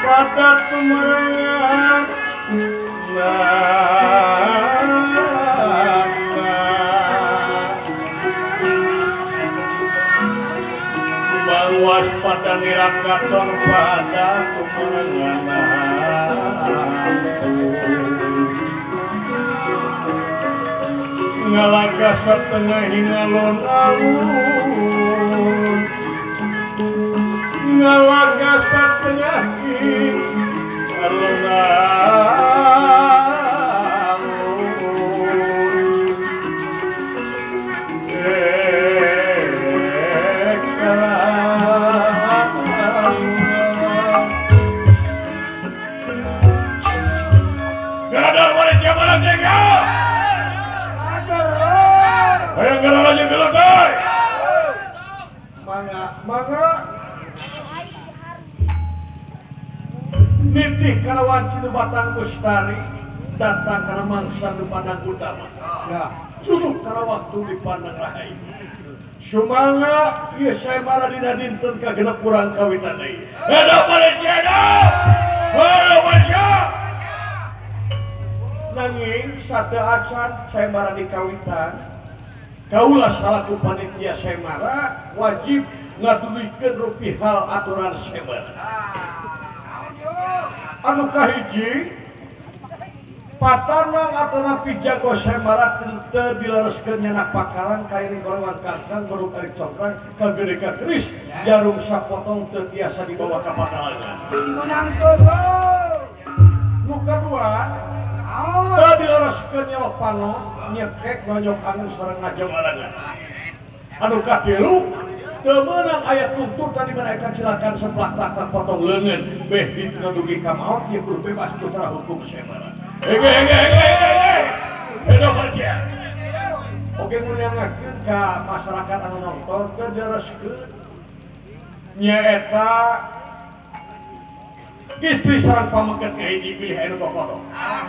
pada tumarangan waspada nirakator pada tumarangan ngalaga setengah alun-alun ngalaga setengah alun-alun mangga nitih kalawan Cinu Batang Bustari datang karena mangsa di Padang Utama suruh karena waktu di Pandang Rahayu sumangga ieu saya marah dina dinten kagenep kurang kawitan deui ada Malaysia nanging sadaacan saya marah di kawitan kaulah salaku panitia semara wajib ngadulikeun rupihal aturan semara anu kahiji patanang atana pijago semara teu dilereskeun nyana pakaran kairi golongan kangkang baru tarik congkrang ka gede ka keris jarum sapotong teu tiasa dibawa ka pakalangan dimenangkeun nu kadua teu dilereskeun nyawa panon nyekek nonyok angin sareng ngajemalangan anu katilu teu meunang aya tuntutan dinaekan silakan sebelah tak potong leungeun beh ditudugi ka maot ieu kudu bebas ku cara hukum semara edo kerja oke ngunyangakeun ka masyarakat anu nonton teu dilereskeun nyaeta istri sareng pamengket kahiji pilih anu kokodok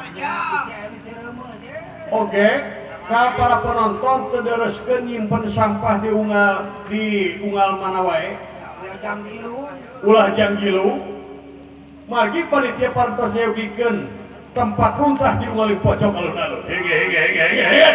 oke ka para penonton tedereskeun nyimpen sampah di unggal mana wae ulah janggilu margi panitia parantos nyegikeun tempat runtah di unggal pojok alun-alun hege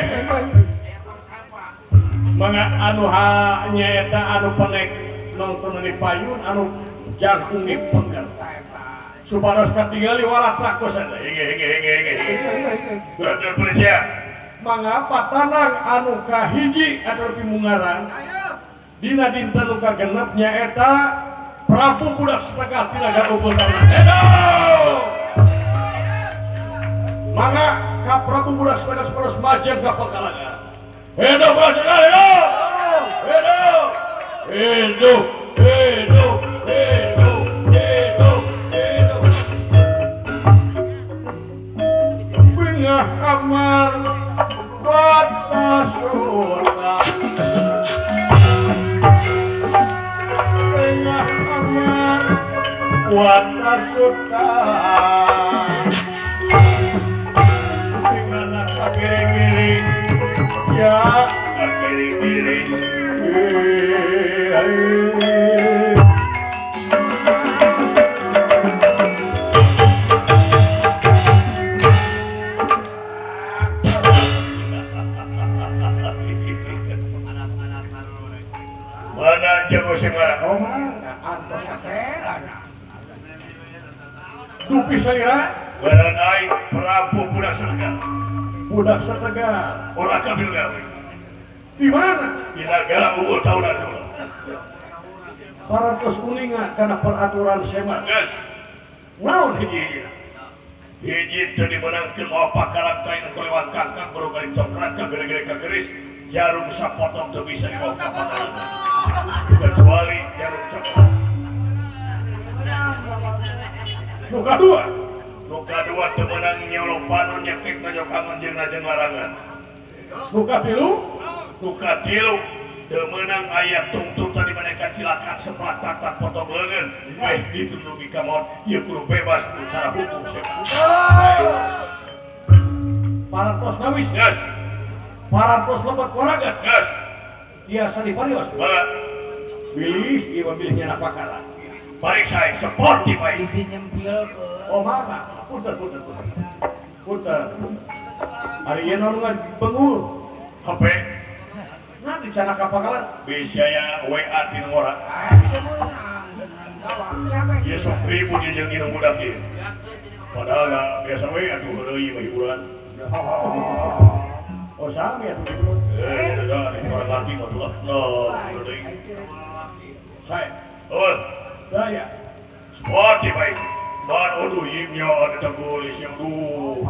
mangga anu nyaeta anu penek nonton di payun anu jangkung di pengker supados katingali walat lakos hege brother Malaysia mangga patanang anu kahiji adalah pimungaran dina dinten nu kagenep nyaeta Prabu Budak Setengah Tinaga Unggul Tanah mangga ka Prabu Budak Setengah Separos Majeng ka Pekalangan hidup sekali hidup bingah amar Wata surga tengah aman Wata surga dimana kagiri-giri ya kagiri-giri jago semara antos sakerana dupi salira baranai Prabu Budak Setengah ora kabil gawe di mana di negara Unggul Tahunan dulu parantos kuninga karena peraturan semar geus naon hiji teu dimenangkeun moal pakaran kain kelewat kangkang baru kali cokrat ka gede-gede ka geris jarum sapotong teu bisa dibawa ka pakaran kecuali jarum coklat nu kadua teu meunang nyolopan nyekek nanyokangan jeung najeng larangan nu katilu teu meunang aya tuntutan dimanekan silakan sebelah tak potong leungeun beh ditudugi ka maot ieu kudu bebas ku cara hukum parantos nawis geus parantos lebet waragat geus tiasa diparios pilih ieu pilih nyana pakaran Balik saya seperti baik. Isi nyempil ke. Oh mana? Punten. Hari ini nonton bengul. HP. Nah di sana kapakalan. Bisa ya WA di nomor. Ya sok ribu dia jeung inung budak ieu. Padahal nggak biasa WA tuh heureui mah hiburan. Oh sami atuh gitu. Udah di orang lagi mah tuh. No, heureui. Saya. Oh, saya. Seperti baik. Dan aduh imnya ada tegulis yang duh.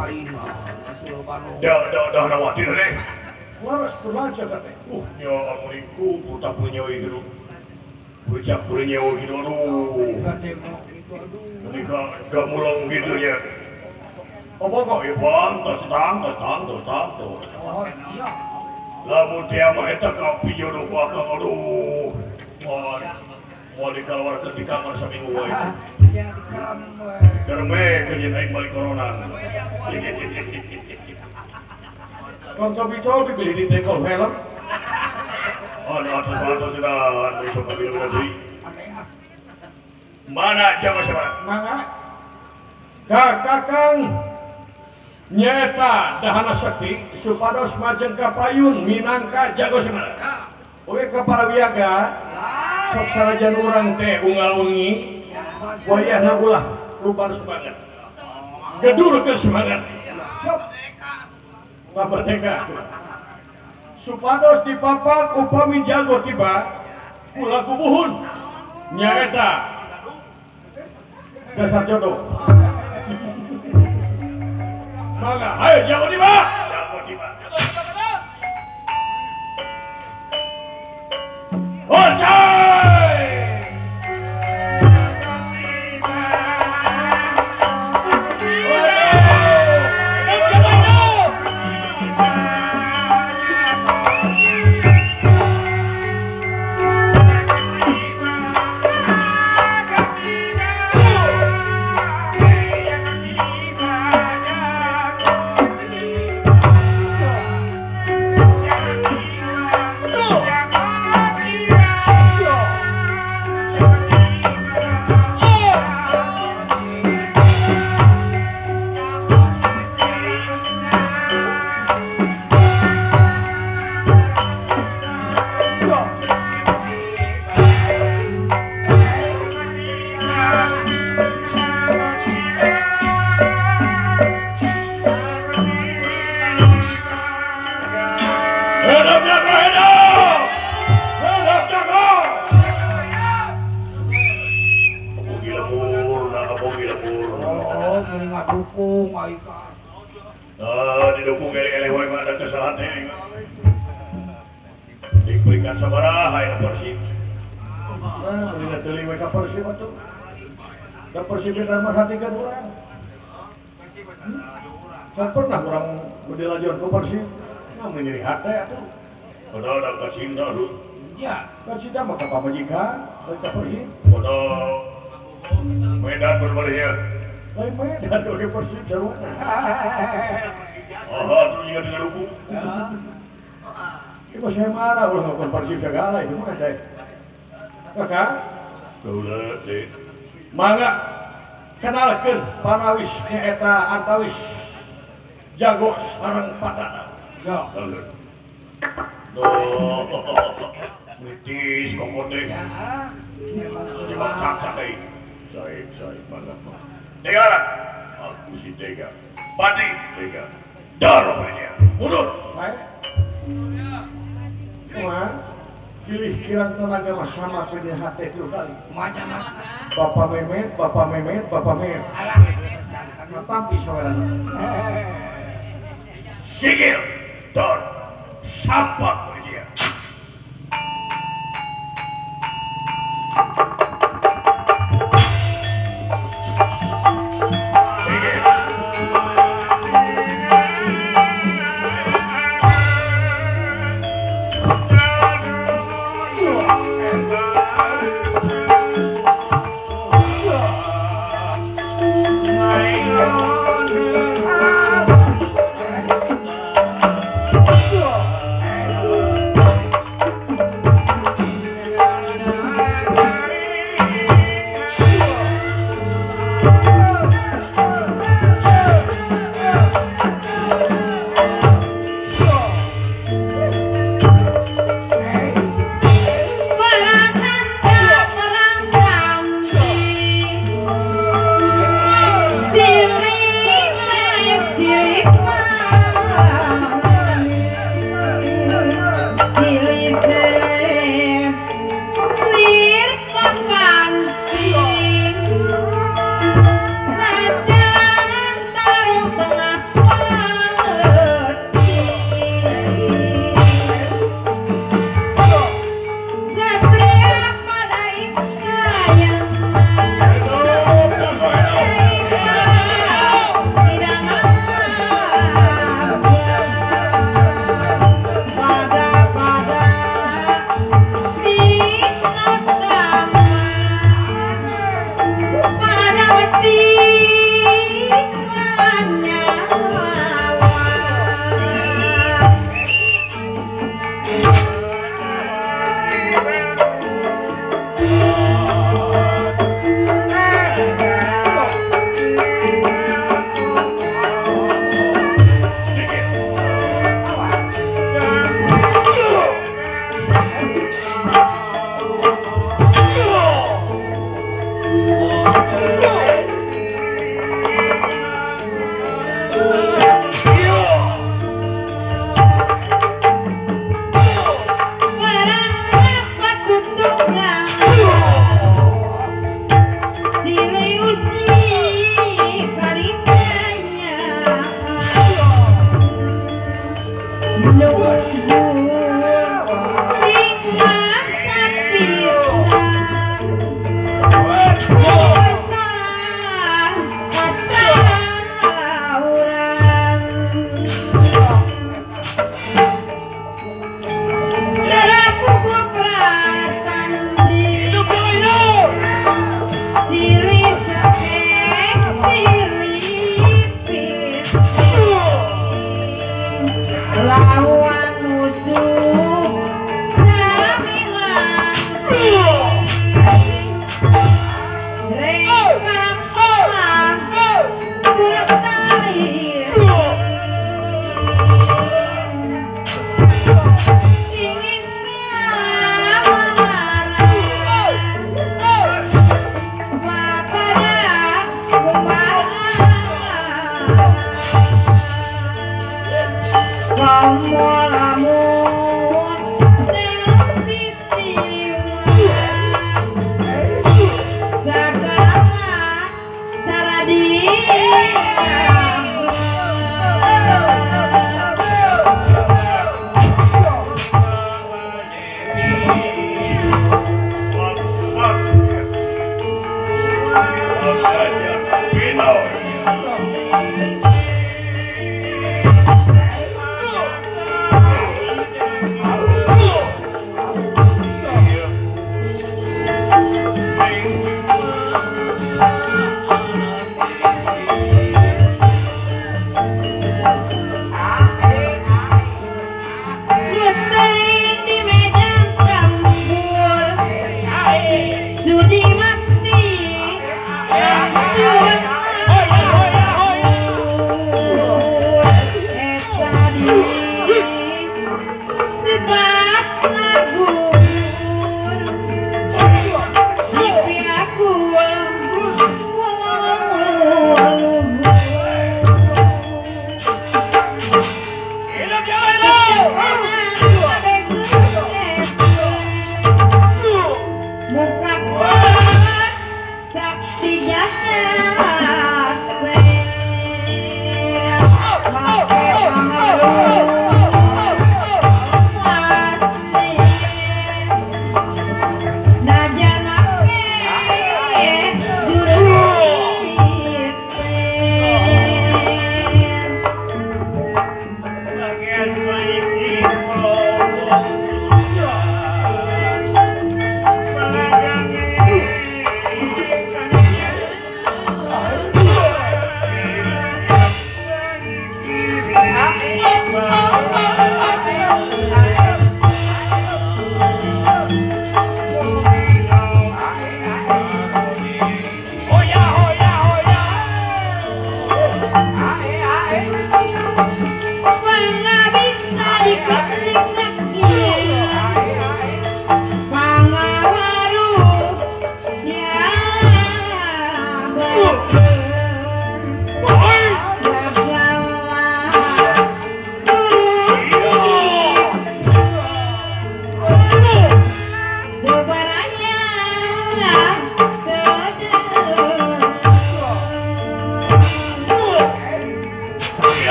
Dah nawati deh. Laras berlanjut katanya. Ya amuriku puta punya gitu. Bocah punya gitu aduh. Jadi gak mulang gitu ya. Apa kok ya bang? Tos. Lamun tiama eta kapi jodoh bakal aduh. Mau dikeluarkan di kamar seminggu wae. Kerme kenyen aing balik corona. Kan cobi beli di teko helm. Aduh sudah besok kami lagi. Mana jaga sebat? Mangga. Kakang nyata dahana sakti supados majeng ka payun minangka jago sebat. Oke ka para wiaga. Sok sarajan urang teh unggal wengi wayahna ulah lubar semangat gedurkeun semangat sok merdeka supados dipapak upami jago tiba ulah kubuhun nyaeta dasar jodoh mangga ayo jago tiba didukung eleh-eleh wae mah ada kesalahan teh. Diberikan sabaraha ya Persib. Nah, dina teuing we ka Persib atuh. Da Persib dan merhatikan urang. Kan pernah urang bedilajon ke Persib. Namun jadi hate atuh. Padahal da kacinta tuh. Ya, kacinta mah ka pamajikan, ka Persib. Padahal Medan berbalihnya. Lain Medan oge Persib sarua. Terus juga dengan hukum. Itu saya marah kalau ngelakukan Persib segala itu mah saya. Kakak? Kaulah deh. Mangga kenalkeun panawis nyaeta antawis jago sareng padana. Ya. Mitis kokote. Siapa cak-cak deui. Saya mangga. Tega. Aku si Tega. Pati Tega. Darah punya, mundur. Saya, Tuhan, pilih kirang tenaga mas sama pilih hati itu kali. Macam Bapak Memet. Natampi saudara. Sigil, Don, sampak punya.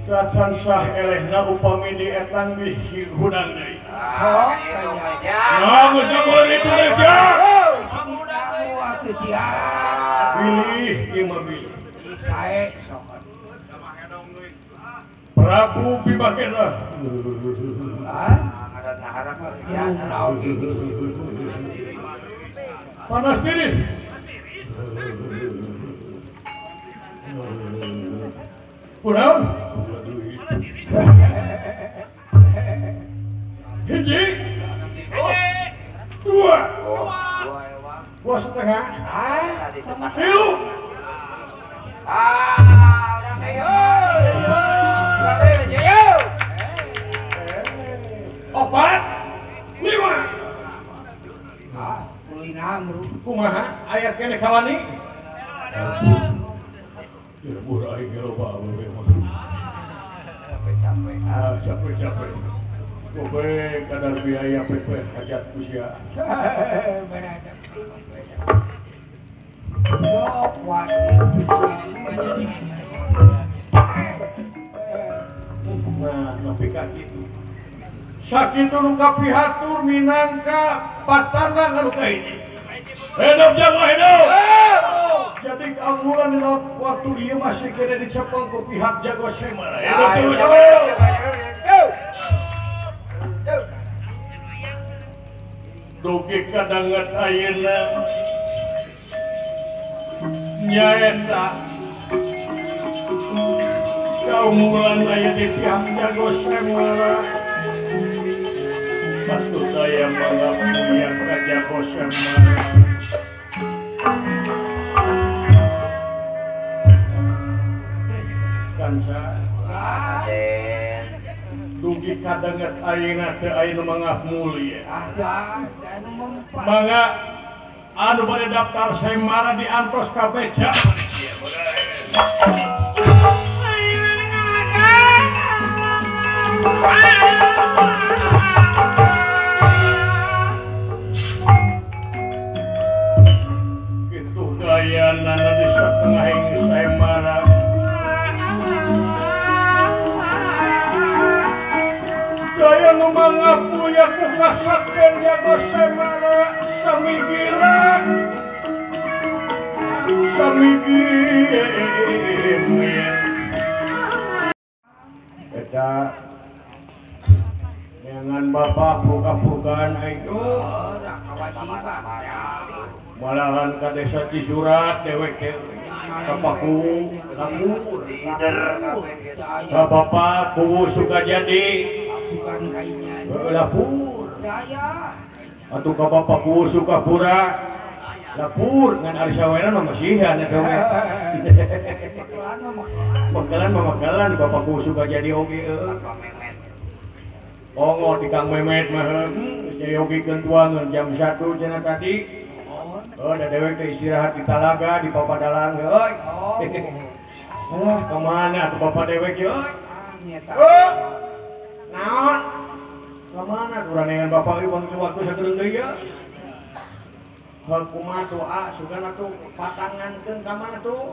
Tacan sah elehna upami di etang di hudang deui. Sok kaya. Nah, geus ngagoleh itu teh sia. Sini kamu atuh cia. Pilih ieu mah pilih. Sae sok. Prabu Bibakena. Ngaran harap cia naon Panas tiris. Kunaon? Hiji. Dua. Dua setengah. Tilu. Udah kayo. Opat. Lima. Kulinam bro. Kumaha? Aya kene kawani? Ya murah aing loba we mah. Capek. Kowe kadar biaya pepe hajat usia. Nah, nepi ka kitu. Sakitu nu kapihatur minangka patanda anu kahiji. Hidup jago hidup. Jadi keangguran di waktu ieu masih kena dicepeng ku pihak jago Semara. Hidup terus. Dugi kadanget ayeuna nyaeta keunggulan aya di pihak jago Semara. Patut saya mengapuyan ka jago Semara. Kansa dugi kadanget ayeuna teu aya nu mangah mulia. Mangga anu bade daftar Semara diantos ka beca. Kitu gayanana di satengahing Semara. Daya nu mangapuya ku kasatkeun jago Semara samigila. Eta dengan bapak buka-bukaan itu malahan ka desa Cisurat dewek ka paku kamu ka bapak kuwu suka jadi lapur atuh ka bapak kuwu suka pura lapur ngan ari saweran mah masihan eta we. Makalan bapakku suka jadi oge ongo di Kang Memet mah saya ogikeun tuangan jam 1 cenah tadi. Da dewek teh istirahat di talaga di Papadalang euy. Kemana atuh bapak dewek ye euy? Naon? Kemana uranean bapak ieu waktu sakedeung deui ye? Kumaha doa sugan atuh patangankeun ka mana tuh?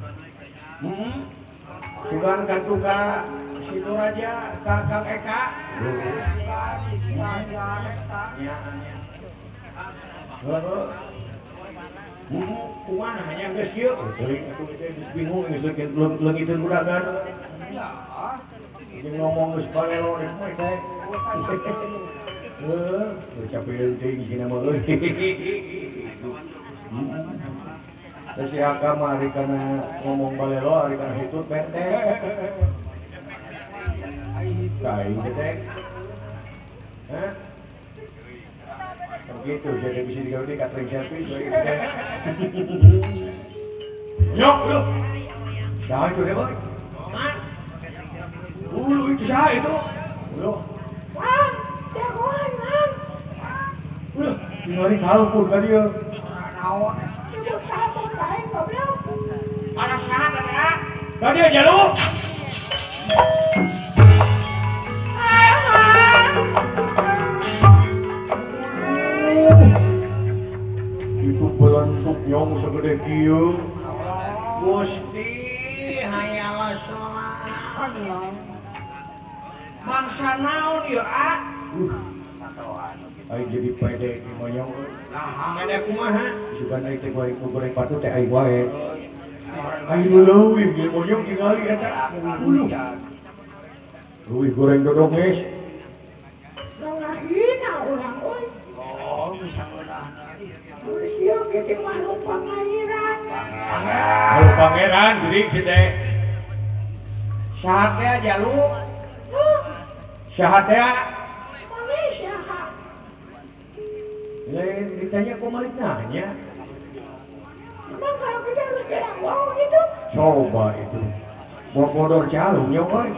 Sugan gantung ka Situ Raja ka Kang Eka. Ya. Kumaha hanya geus kieu? Teuing atuh geus bingung geus leungiteun budakan. Jeung ngomong geus balelo deh mah teh. Capeun teh isina mah euy. Terus si Aka mah hari kana ngomong balelo, hari kana hitut betes. Kain ketek. Hah? Begitu, saya bisa digawe catering service bagi ketek. Nyok, lu. Siapa itu deh, boy? Itu siapa itu? Lu. Wan, jagoan, man. Udah, tinggalin kalpur ka dia. Naon? Kalpur kain goblok. Ada siapa ya? Ka dia jaluk. Itu belentuk nyong segede kieu. Gusti hayalah sholat. Bangsa naon ya ah? Ayo jadi pede di monyong. Pede kumaha? Sugan ayo teh goreng patut teh ayo wae. Ayo leuwih di monyong tingali eta. Leuwih goreng dodong geus. Ngahina urang euy. Oh, bisa ulah. Ieu ge mah nu pangeran. Pangeran. Pangeran jadi si teh. Sahat teh jalu. Sahat teh. Lain ditanya kok malah nanya. Emang kalau kita harus bilang wow gitu? Coba itu. Mau bodor calungnya boy.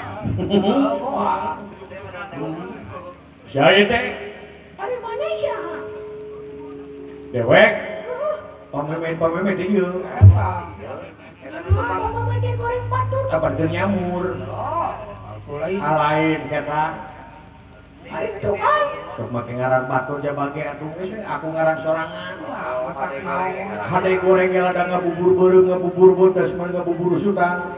Siapa teh? Dari mana siapa? Dewek? Pamemet dia. Pamemet dia goreng patut. Dapat nyamur. Alain kata. Ari itu kan? Sok make ngaran batur ja bage atuh geus aku ngaran sorangan. Hade goreng ge lada ngabubur beureum ngabubur bodas mun ngabubur sutang.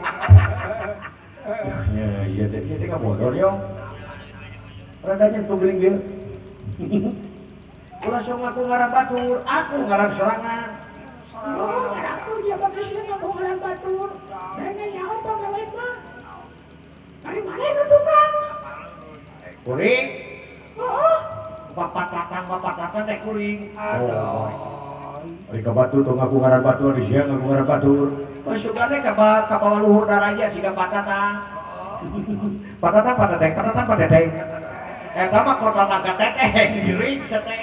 Ya ieu teh ngabodor yo. Rada nyentuh geuning ge. Ulah sok aku ngaran batur, aku ngaran sorangan. Oh, aku ja bage sieun ngaku ngaran batur. Dene nyaho panggawean mah. Ari mana nu tukang? Kuring. Oh, bapak tatang teh kuring. Aduh. Ari ka batur tong ngaku ngaran batur di sia ngaku ngaran batur. Masukane ka bawah luhur daraja siga patatang. Patatang. Eta mah kota tangka teteh jiring seteh.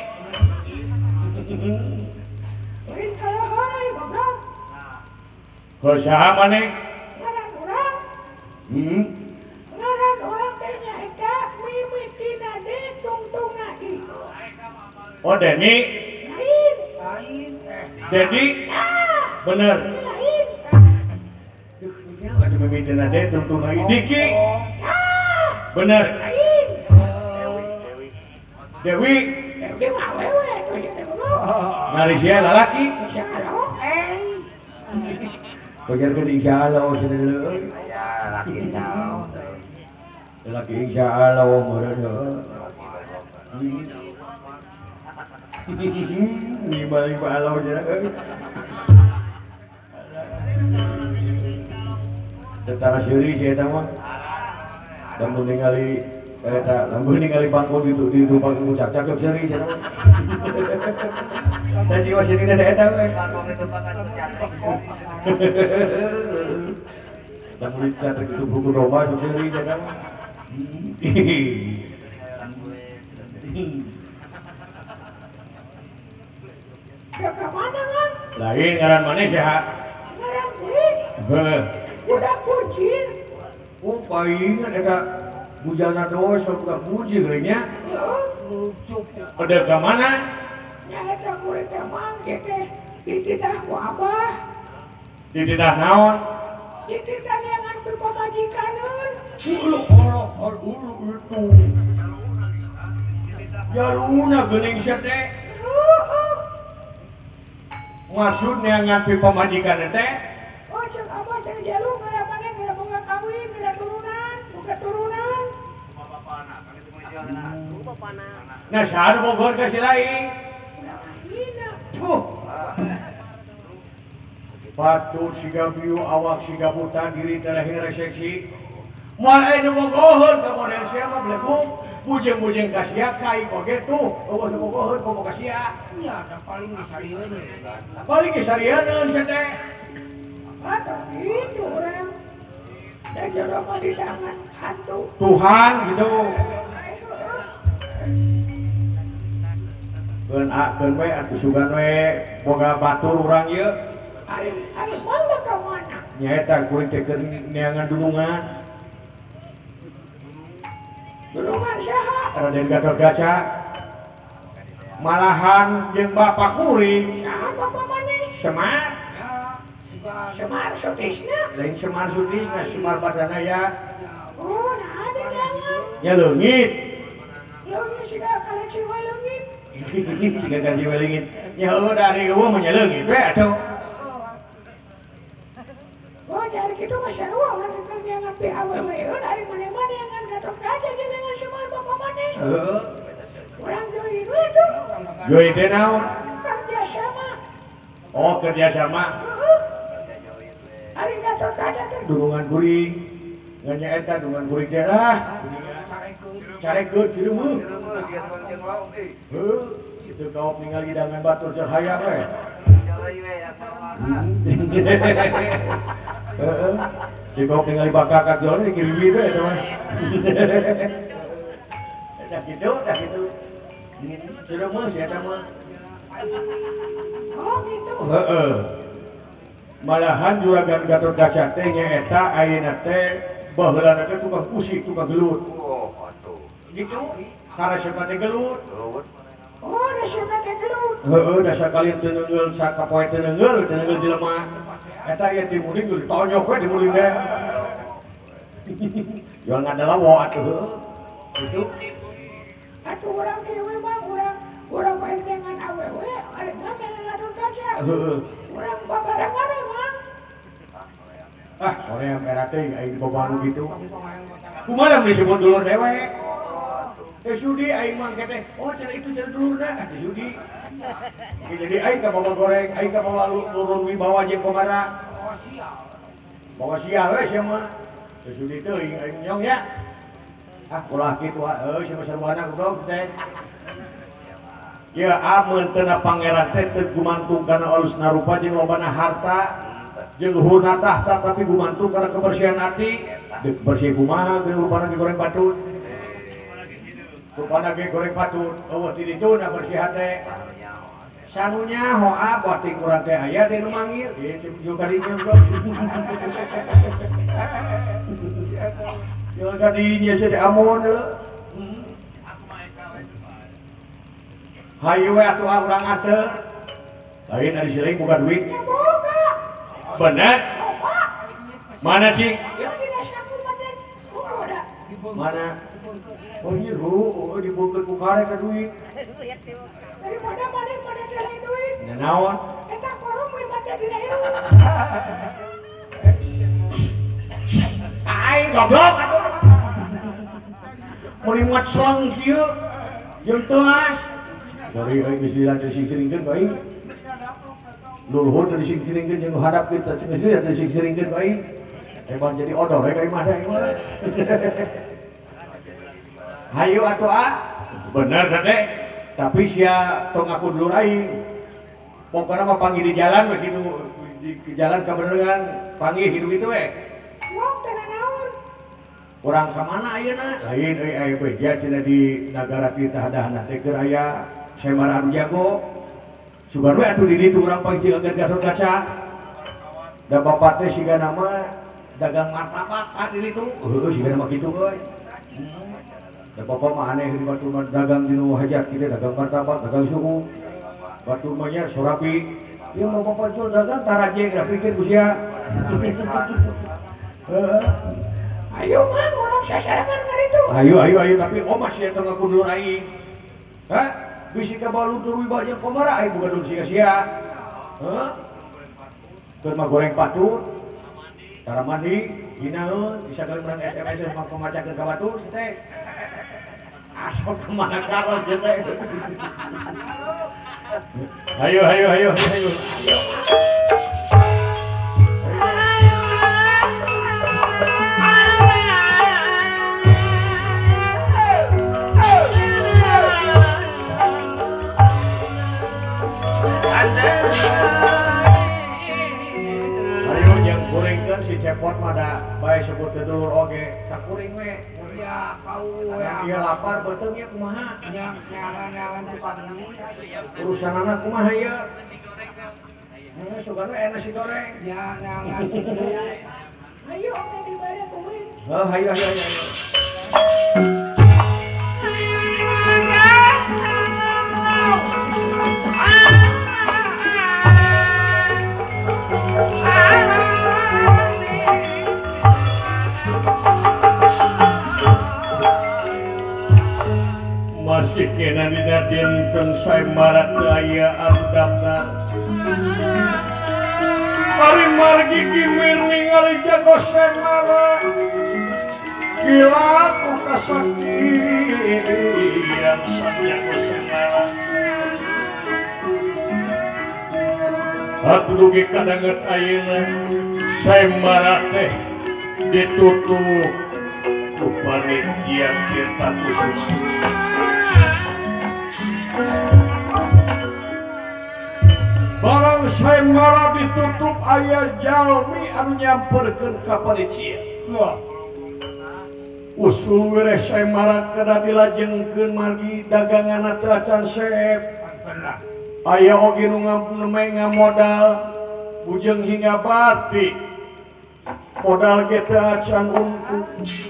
Kuring kalau heuy goblok. Heuh saha maneh? Ngaran urang. Ngaran urang teh nyaeta mimitina de tungtungna di. Oh Deni? Lain. Deni? Bener. Lain. Ada mimitina de tungtungna di. Diki? Bener. Lain. Dewi? Dewi mah wewe. Ngari sia lalaki? Insyaallah. Pajar ke insyaallah sedeuleun. Lalaki insyaallah. Lagi insyaallah meureun heuh. Ini balik balau aja euy. Tentara seuri si eta mah. Lamun ningali eta, lamun ningali bangkul di bangku cacak jok seuri si eta mah. Tadi masih di eta we. Bangkul itu bangkul cacak. Lamun dicacak itu buku domba jok seuri si eta mah. Ya ke mana kan? Lain ngaran mana sih ha? Ngaran kulit. Udah kucing. Oh palingan ada bujana dosa udah puji kayaknya. Udah ke mana? Ya ada kulit emang gitu. Ditidah ku abah. Ditidah naon? Ditidah yang berpamajikanun. Ulu itu. Jaluna geuning sia teh. Maksudnya ngapi pamajikan teh? Oh cek abah cek jalu ngarapannya nggak boga kawin, nggak turunan, boga turunan. Bapana, kami semua isiana. Bapana. Nah saha bogor ka si lain? Tuh. Batur siga biu awak siga buta diri terakhir reseksi. Moal anu bogoheun ka model sia mah bleguk. Bujeng-bujeng kasia kai oge tuh. Eueuh nu bogoheun komo kasia. Ya, da paling ngisarieun. Paling ngisarieun sia teh. Ada gitu urang. Da jero mah didangan hantu. Tuhan gitu. Keun we atuh sugan we boga batur urang ieu. Ari mangga ka mana? Nyaeta kuring teh keur neangan dunungan. Dunungan saha? Raden Gatotkaca. Malahan jeung bapak kuring. Saha bapak maneh? Semar. Semar Sutisna. Lain Semar Sutisna, Semar Badanaya. Oh, nah ada jangan. Ya leungit. Leungit siga kaleungit we leungit. Siga kaleungit we leungit. Nya heueuh dari eueuh mah nya leungit we atuh. Oh, nyari gitu mah sarua urang keur nyangan pi awewe dari mana-mana yang gatot kaca dengan semua bapak mana. Urang join we tuh. Join teh naon? Kerja sama. Oh, kerja sama. Ari gatot kaca teh Durungan kuring. Ngan nyaeta durungan kuring teh lah. Carekeun cireumeuh. Itu kau ningali dengan batur jeung hayang we. Heeh. Si kau ningali bakakat jol dikirimi we eta mah. Dah gitu. Cireumeuh si eta mah. oh gitu. Heeh. Malahan juragan Gatot Kaca teh nyaeta ayeuna teh baheulana teh tukang pusik, tukang gelut. Oh, atuh. Gitu. Karesepna teh gelut. Oh resepna teh gelut. Heeh, da sakalian teu neungeul sakapoe teu neungeul jelema. Eta ieu di muling geus ditonyok we di muling teh. Jual ngadalawo atuh. Itu Atuh urang kieu mah urang main dengan awewe ari mah dengan gatot kaca. heeh. Urang babareng mana mang? Ah, orang yang era teh aing boba nu kitu. Kumaha disebut dulur dewe? Teh sudi aing mah teh. Oh, cenah itu cenah dulurna, teh sudi. Jadi aing ka bawa goreng, aing ka bawa lurun wibawa jeung komara. Bawa sial we sia mah. Teh sudi teuing aing nyong ya. Ah, ulah kitu sia mah sarwana goblok teh. Ya amun teu pangeran teh teu gumantung kana alusna rupa jeung lobana harta. Jeung luhurna tahta tapi gumantung kana kebersihan hati. Deuk bersih kumaha geus rupana ge goreng patut. Rupana ge goreng patut. Eueuh ti ditu na bersih hate. Sanunya hoa boting urang teh aya di nu manggil. Ieu juga dinya bro. Yo kadinya sih amon deui. Hayu we atuh urang ateur. Lain ari sileung boga duit. Bener? Mana cing? Ya dina saku badan. Udah. Mana? Oh iya oh dibukeun ku karek ka duit. Daripada mana dalain duit. Nya naon? Eta korom libat dina ieu. Ai goblok atuh. Mulimat selang kieu. Jeung teas. Sorry euy geus lila teu singkiringkeun bae. Luhur teu disingkiringkeun jeung hadap kita geus lila teu disingkiringkeun bae. Emang jadi odol kayak mana ini? Hayu atuh bener teh. Tapi sia tong aku dulur aing. Pokona mah panggil di jalan begitu di jalan kabeneran panggil hidup itu we. Wong teh naon? Urang ka mana ayeuna? Lain euy aya beja cenah di nagara kita hadahna teh keur aya Semar anu jago. Sugan we atuh di ditu urang panggil agar Gatot Kaca. Da bapak teh siga nama dagang martabak ka di ditu. Heuh siga nama kitu euy. Da bapak mah aneh di batu dagang di nu hajat kitu dagang martabak, dagang suku. Batu mah nya sorapi. Ieu mah bapak jual dagang taraje da pikir ku sia. Heeh. Ayo mang urang sasarangan ka ditu. Ayo tapi omah sia tong aku dulur aing. Hah? Bisi ka balu tur wibawa jeung komara aing boga dulur sia-sia. Heuh. Keur mah goreng patut. Cara mandi, ginaeun, bisa kali menang SMS sama pemacakeun ka batur teh. Asal kemana karon teh. Ayo. Ayo yang gorengkeun si cepot mah da bae sebut teu dulur oge, tak kuring we. Ya kau Ieu lapar beuteung nya kumaha? nyangan cepat ini. Urusanana kumaha ieu? Sugan we aya nasi goreng. Nyangan. Ayo oke dibere kuring. Ayo. Masih kena dinadenkeun sae marat aya anu daftar. Ari margi gimir ningali jago semara gila ku kasakian sang jago semara atuh kadanget ayeuna semara teh ditutup ku panitia Tirta Kusuma barang semara ditutup aya jalmi anu nyamperkeun ka panitia usul we semara kada dilajengkeun margi dagangan teu acan seep aya oge nu ngamodal bujeng hingga batik modal ge teu acan untung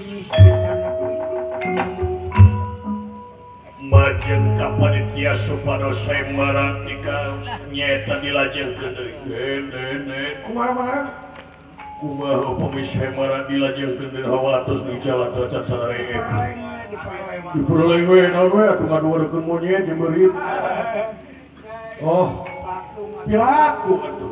majeng ka panitia supados semara tika nyeta dilajengkeun deui kumaha upami semara dilajengkeun deui hawatos nu jalan acan sareng diperoleh we naon we atuh ngaduadekeun monyet jeung beurit oh piraku atuh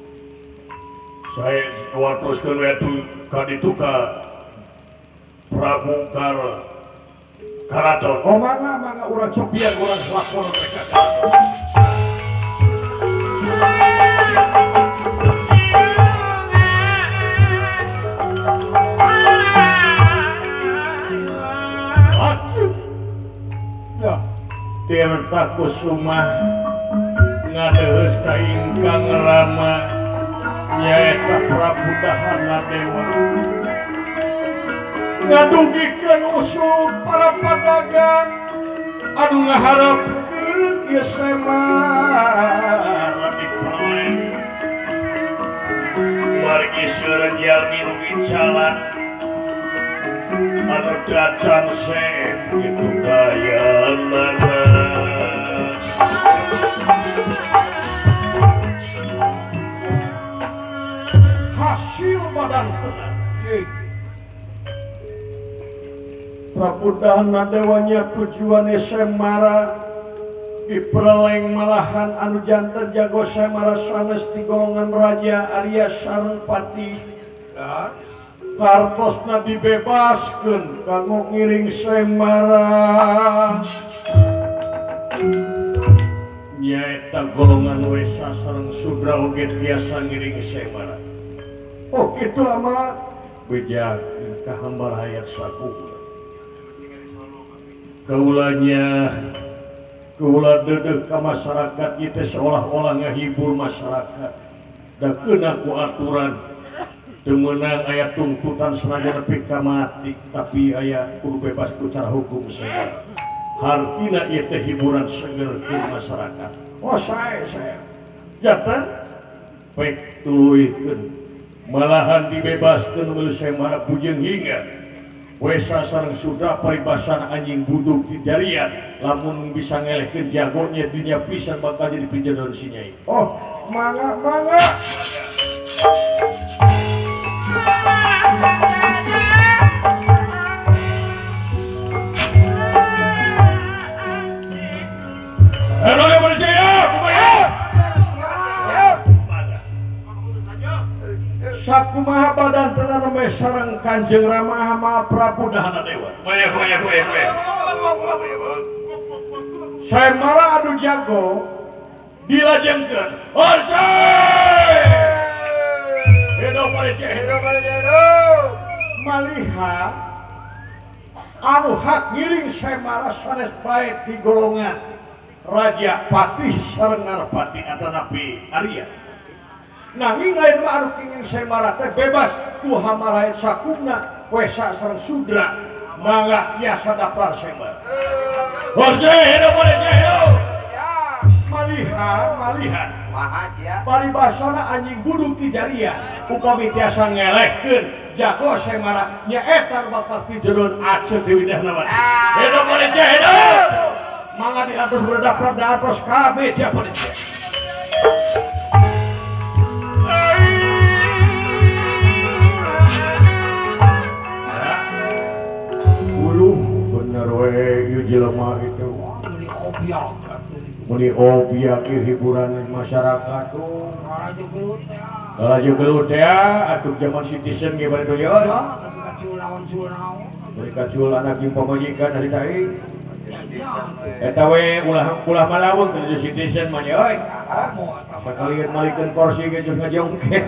saya watoskeun we atuh ka ditu ka Prabu Karaton. Oh mangga urang copian urang lakon mereka. Tirta Kusuma ngadeus ka ingkang rama nyaeta Prabu Dahana Dewa ngadugikeun usul para padagang anu ngaharepkeun ieu semara diperoleh margi seureun jalmi nu bicalan anu teu acan seep kitu kayaanana hasil badan tenang Prabu Dahana Dewanya tujuan semara diperoleh malahan anu janten jago semara sanes di golongan raja Arya Sarengpati kartosna dibebaskeun kanggo ngiring semara nyaeta golongan Wesa sareng Sudra oge biasa ngiring semara oh kitu ama bejak ka hamba hayat sakuku kaula dedeg ka masyarakat kita seolah-olah ngahibur masyarakat da keuna ku aturan teu meunang aya tuntutan senajan nepi ka mati tapi aya kudu bebas ku cara hukum saja hartina ieu teh hiburan seger ke masyarakat oh saya jatan pek tuluikeun malahan dibebaskeun meuli semara bujeng hingga Wesa sareng Sudra paribasana anjing buduk di jarian lamun bisa ngelehkeun jagonya dunia pisan bakal jadi pinjeun si Nyai. Oh, mangga. Halo manusia, kumaya. Sakumaha badan tenan me sareng Kanjeng Rama ma Prabu Dahana Dewa. Maya. Semara adu jago dilajengkeun. Orsay! Hidup parece. Maliha anu hak ngiring semara sanes bae di golongan Raja Patih sareng Narpati atanapi Arya. Nanging lain mah anu kenging semara teh bebas ku hamaraeun sakungna Wesa sareng Sudra mangga biasa daftar semara. Hidup parece. Malihan paribasana anjing buduk ti jarian upami tiasa ngelehkeun jago semara nyaeta bakal pijeun aceun di widahna mah. Hidup parece hidup. Mangga di atas berdaftar da atas kabeh ja parece. Bener we ieu jelema itu meni obiak hiburan masyarakat tuh Laju gelut ya, atuh zaman citizen gimana dulu ya? Mereka cul anak yang pemajikan dari tadi. Eta we ulah malaweng ke citizen mah nya euy. Sakalian malikeun kursi ge jeung ngajongkeun.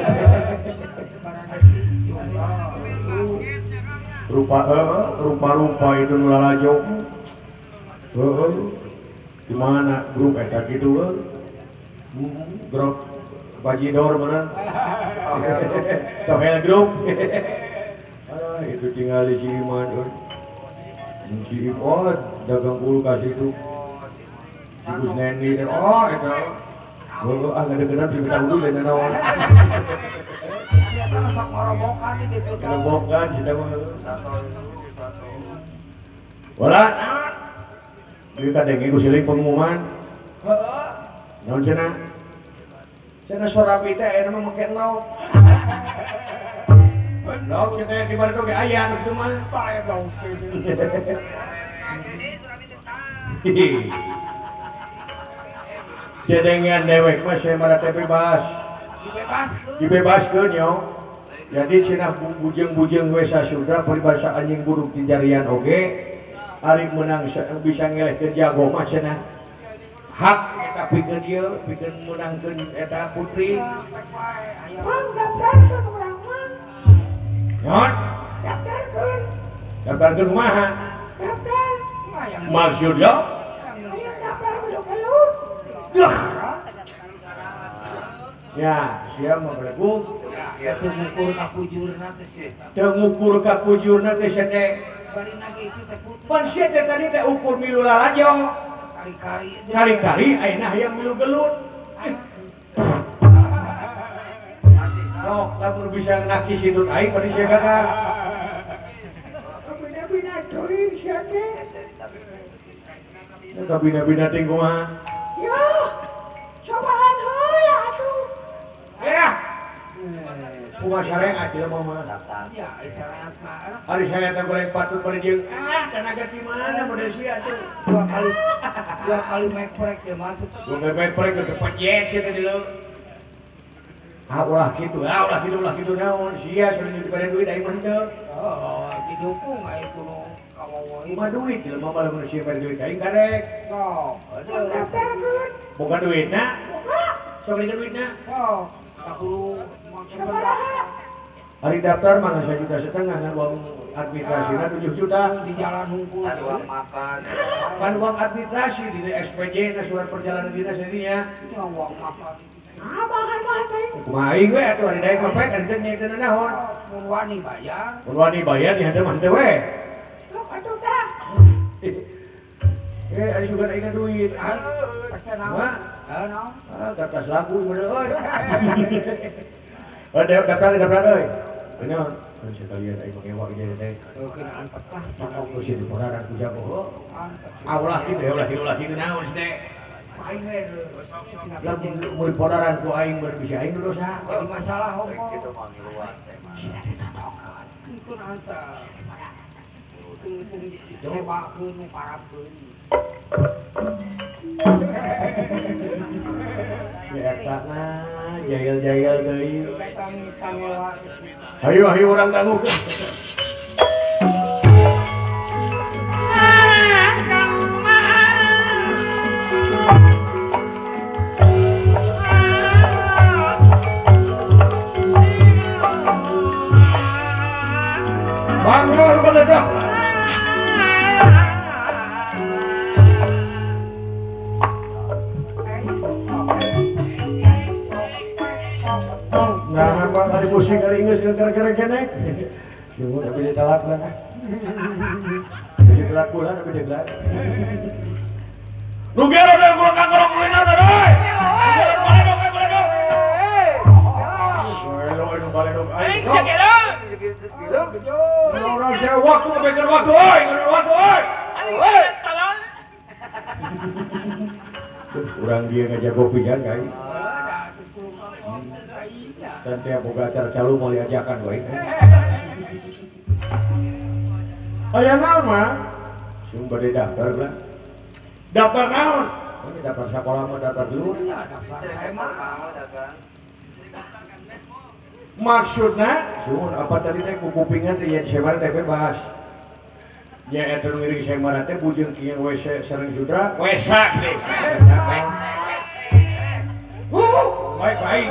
Rupa itu nu lalajong. Di mana grup eta kitu grup Bajidor meureun. Tohel grup. Itu tinggal di Siman euy. Si Ipot dagang kulkas itu. Si Gus Neni eta gede-gedean si betah dulu dan naon. Siapa sok ngorobokan di ditu. Ngorobokan si da mah. Wala. Ieu kadenge ku siling pengumuman. Heeh. Naon cenah? Cenah Sorabi teh aya mah make naon. Dok, kita di mana dong ayah itu mah. Pae dong. Jedengan dewek mah saya mah teh bebas. Dibebaskeun yo. Jadi cenah bujeng-bujeng we sasudra peribahasa anjing buruk di jarian oge. Ari menang bisa ngelehkeun jago mah cenah. Hak eta pikeun ieu, pikeun menangkeun eta putri. Mang daftarkeun urang mah. Nyon? Daftarkeun kumaha? Daftar. Maksudnya? Aya daftar gelut-gelut. Ya, sia mah belebu. Teu ngukur ka kujurna teh sia. Teu ngukur ka kujurna teh sia teh. Barina ge itu teh putih. Pan sia teh tadi teh ukur milu lalajong. Kari-kari ayeuna hayang milu gelut. Sok, lamun bisa nakis itu aing bari sia gagal. Bina-bina teuing sia teh. Eta bina-bina teh kumaha? Ya, cobaan heula atuh. Ya. Kumaha syariat ieu mah Daftar ya, syariat mah. Ari saya teh goreng patut bari jeung tenaga di mana model sia tuh. Dua kali meprek ya mah. Gua meprek ke depan jet sia teh dieu. Ulah gitu naon sia sering dibere duit aing mah teu. Oh, didukung aya kuno kawawa. Kumaha duit jelema mah lamun sia bere duit aing karek. Oh, aduh. Daftarkeun. Boga duitna? Sok lihat duitna. Oh, tak perlu maksudnya. Hari daftar mah 1,5 juta ngan uang administrasina 7 juta. Di jalan hungkul. Uang makan. Kan uang administrasi di SPJ na surat perjalanan dinas dinya. Uang makan. Bahan teh. Kumaha aing we atuh ari daek mapek ari teh nyeuna naon. Mun wani bayar. Mun wani bayar di henteu mah teh we. Sok atuh tah. Ari sugan aing duit. Pakai naon? Naon? Kertas lagu bener euy. Daftar euy. Bener. Kan sekalian aing mengewa ieu teh. Keun antep lah. Sampo sih di podaran ku jago. Ulah kitu naon teh. Aing we lamun mun podaran ku aing berbisi aing dosa. Jadi masalah hongkong. Gitu mah ngiluan saya mah. Keun antep. Sebakeun nu parapkeun. Si eta nah jahil-jahil deui. Hayu urang dangukeun. Bangun meledak. Nah, apa kali musik kali Inggris gara-gara kenek. Cuma tapi dia telat lah. Dia telat bulan tapi dia telat. Nu gelo deh gua kagak kulina teh. Aing segera. Orang saya waktu pikir waktu, oi. Urang dia ngajago pisan kai. Dan tiap boga acara calu mau diajakan wae. Aya naon mah? Sumber di daftar lah. Daftar naon? Ini daftar sekolah mah daftar dulu. Saya mau datang. Maksudnya, sun apa tadi teh kupingan teh yen semara teh bahas. Nya eta nu ngiring semara teh bujeng kieu WC sareng Sudra, wesak teh. Baik.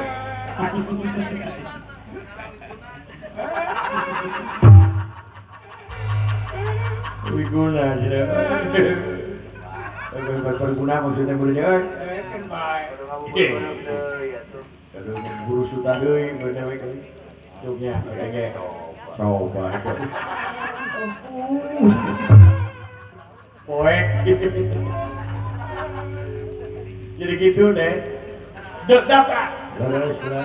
Wiguna cenah. Berguna maksudnya benernya euy. Kudu ngabuburan deui atuh. Kalau buru sudah deui bener we kan. Suknyaege. Coba. Poek. Jadi gitu deh. Dek dapat. Sudah.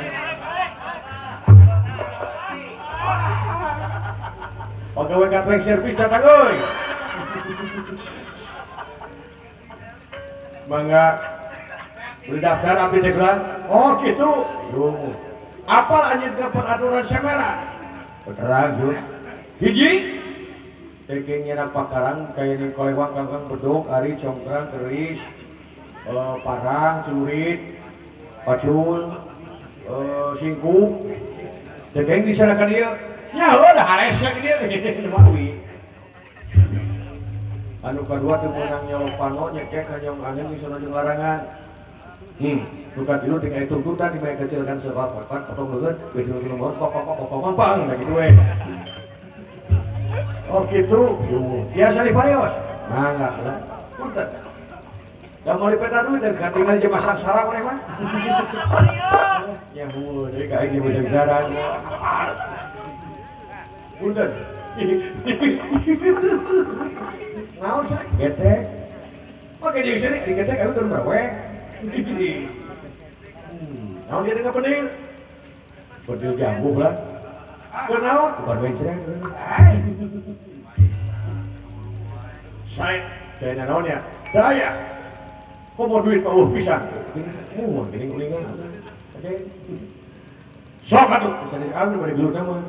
Pegawai catering service datang euy. Mangga berdaftar abdi teh gelang. Oh gitu. Yo. Apal anjeun ke peraturan semera? Terang yo. Hiji. Teu nyerak pakarang kaya ni kolewang kangkang bedog ari congkrang keris. Parang, celurit, pacul, singkuk. Teu disanakan ieu. Nya heuh da haresa ke dieu mawi. Anu kadua teu meunang nyolok pano nyekek nyong angin misalna jeung larangan. Bukan dulu tinggal tuntutan di baik kecilkan sebab potong leuweut begitu nomor pang gitu we. Oh gitu. Biasa di parios. Mangga lah. Punten. Da mau dipeda duit dan tinggal jeung masang sarang we mah. Ya mun deui ka ieu bisa bicara. Punten. Naon sih? Getek. Oke di sini di getek ayo turun bawe. Naon dia dengan penil? Penil jambu lah. Kenaon? Bukan wencreng. Saya kayaknya naonnya. Daya. Kok mau duit mau pisang? Gini ulingan. Oke. Sok atuh. Bisa diambil pada gelut nama.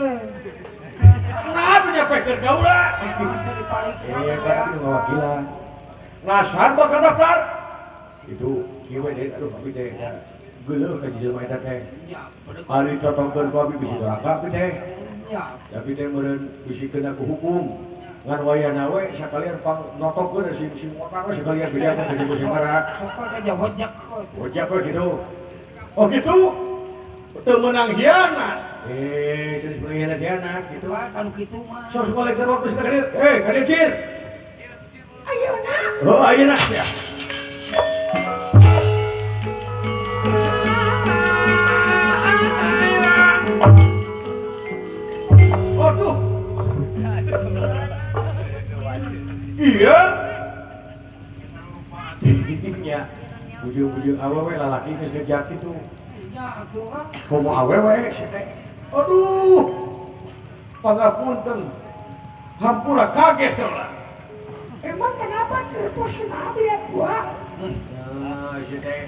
Nah, punya peker gaula. Iya kan itu ngawakilan. Nasan bakal daftar? Itu kieu deh, aduh abi teh geuleuh ka jelema eta teh. Ari totongkeun ku abi bisi doraka abi teh. Tapi teh meureun bisikeun aku hukum. Ngan wayana we sakalian pang notongkeun si motor we sakalian bidakan ka jeung semara. Hojak we gitu. Oh gitu. Teu meunang hianat. Serius pengkhianat hianat gitu. Kalau gitu mah. Sos kolektor waktu sedang hadir. Hadir Cir. Ayeuna. Oh, ayeuna ya. Aduh. Iya. Ya. Ujung-ujung awewe lalaki geus ngejak kitu. Komo awewe sih teh. Aduh. Pangapunten. Hampura kaget lah. Emang kenapa terpesona lihat gua? Nah, sih teh.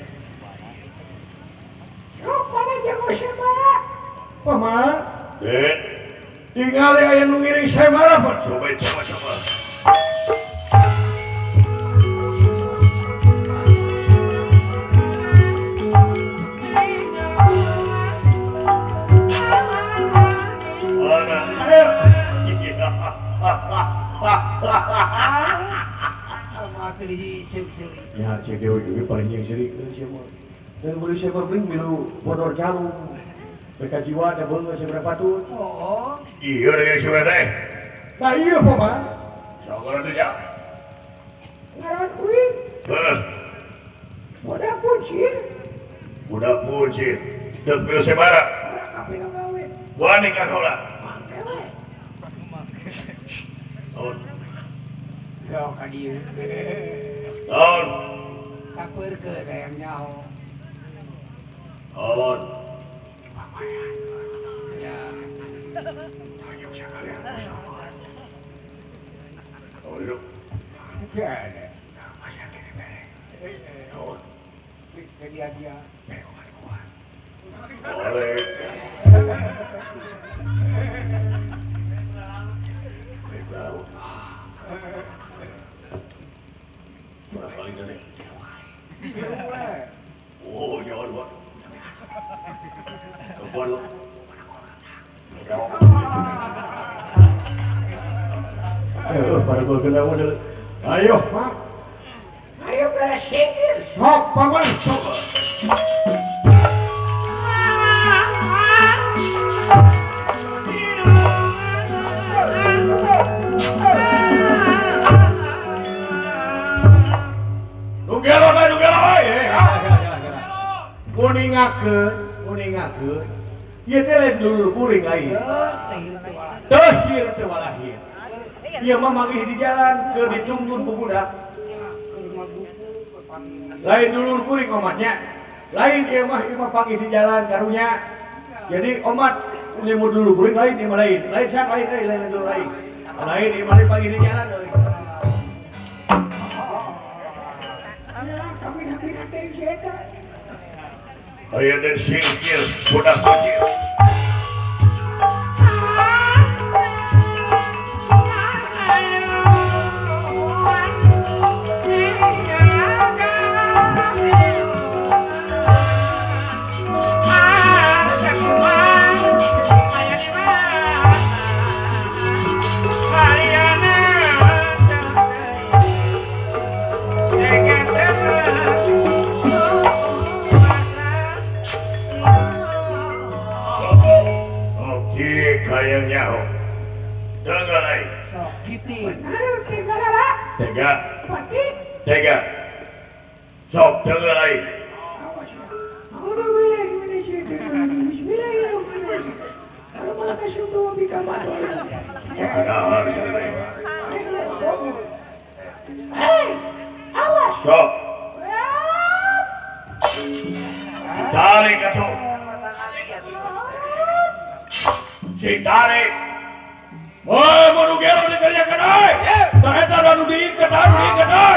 Sok mana jeung semara? Paman. Tinggal aya nu ngiring semara Pak. Coba. Ya, cek dewe paling yang sering semua. Dan boleh saya berbring milu motor jalung. Mereka jiwa ada bunga seberapa tuh? Oh. Iya dengan sebenarnya teh. Nah iya paman. Sabar tuh ya. Ngaran kuing. Budak puncir. Budak puncir. Dek pil semara. Tapi nu gawe. Wani ka kaula. Mangke we. Naon? Yo ka dieu. Naon? Sapeurkeun hayang nyaho. Naon? Ya. Ayo sekalian usahakan. Oh, yuk. Ada. Masih kene bare. Naon? Dia. Boleh. Baik. Berapa kali nih? Oh, jangan buat. Keluar lu. Pada gua kena model. Ayo, Pak. Ayo kena singkir. Sok, paman, sok. Dugelo bae. Kuningakeun. Ieu teh lain dulur kuring lain. Teu hieu teh walahir. Ieu mah manggih di jalan keur ditungtun ku budak. Lain dulur kuring omatnya. Lain ieu mah panggih di jalan karunya. Jadi omat ini mau dulur kuring lain ieu mah lain. Lain sak lain dulur lain. Lain ieu mah panggih di jalan euy. Kami nak teh eta. Ayo dan singkir budak kecil. Kayang nyaho, tengah lain. Tega. Sok tengah lain. Kalau malah kasih bawa bika mati. Hei, awas. Sok. Tarik atuh. Si tarik. Woi, mau gelo dikerjakan euy. Tah eta anu diiket euy.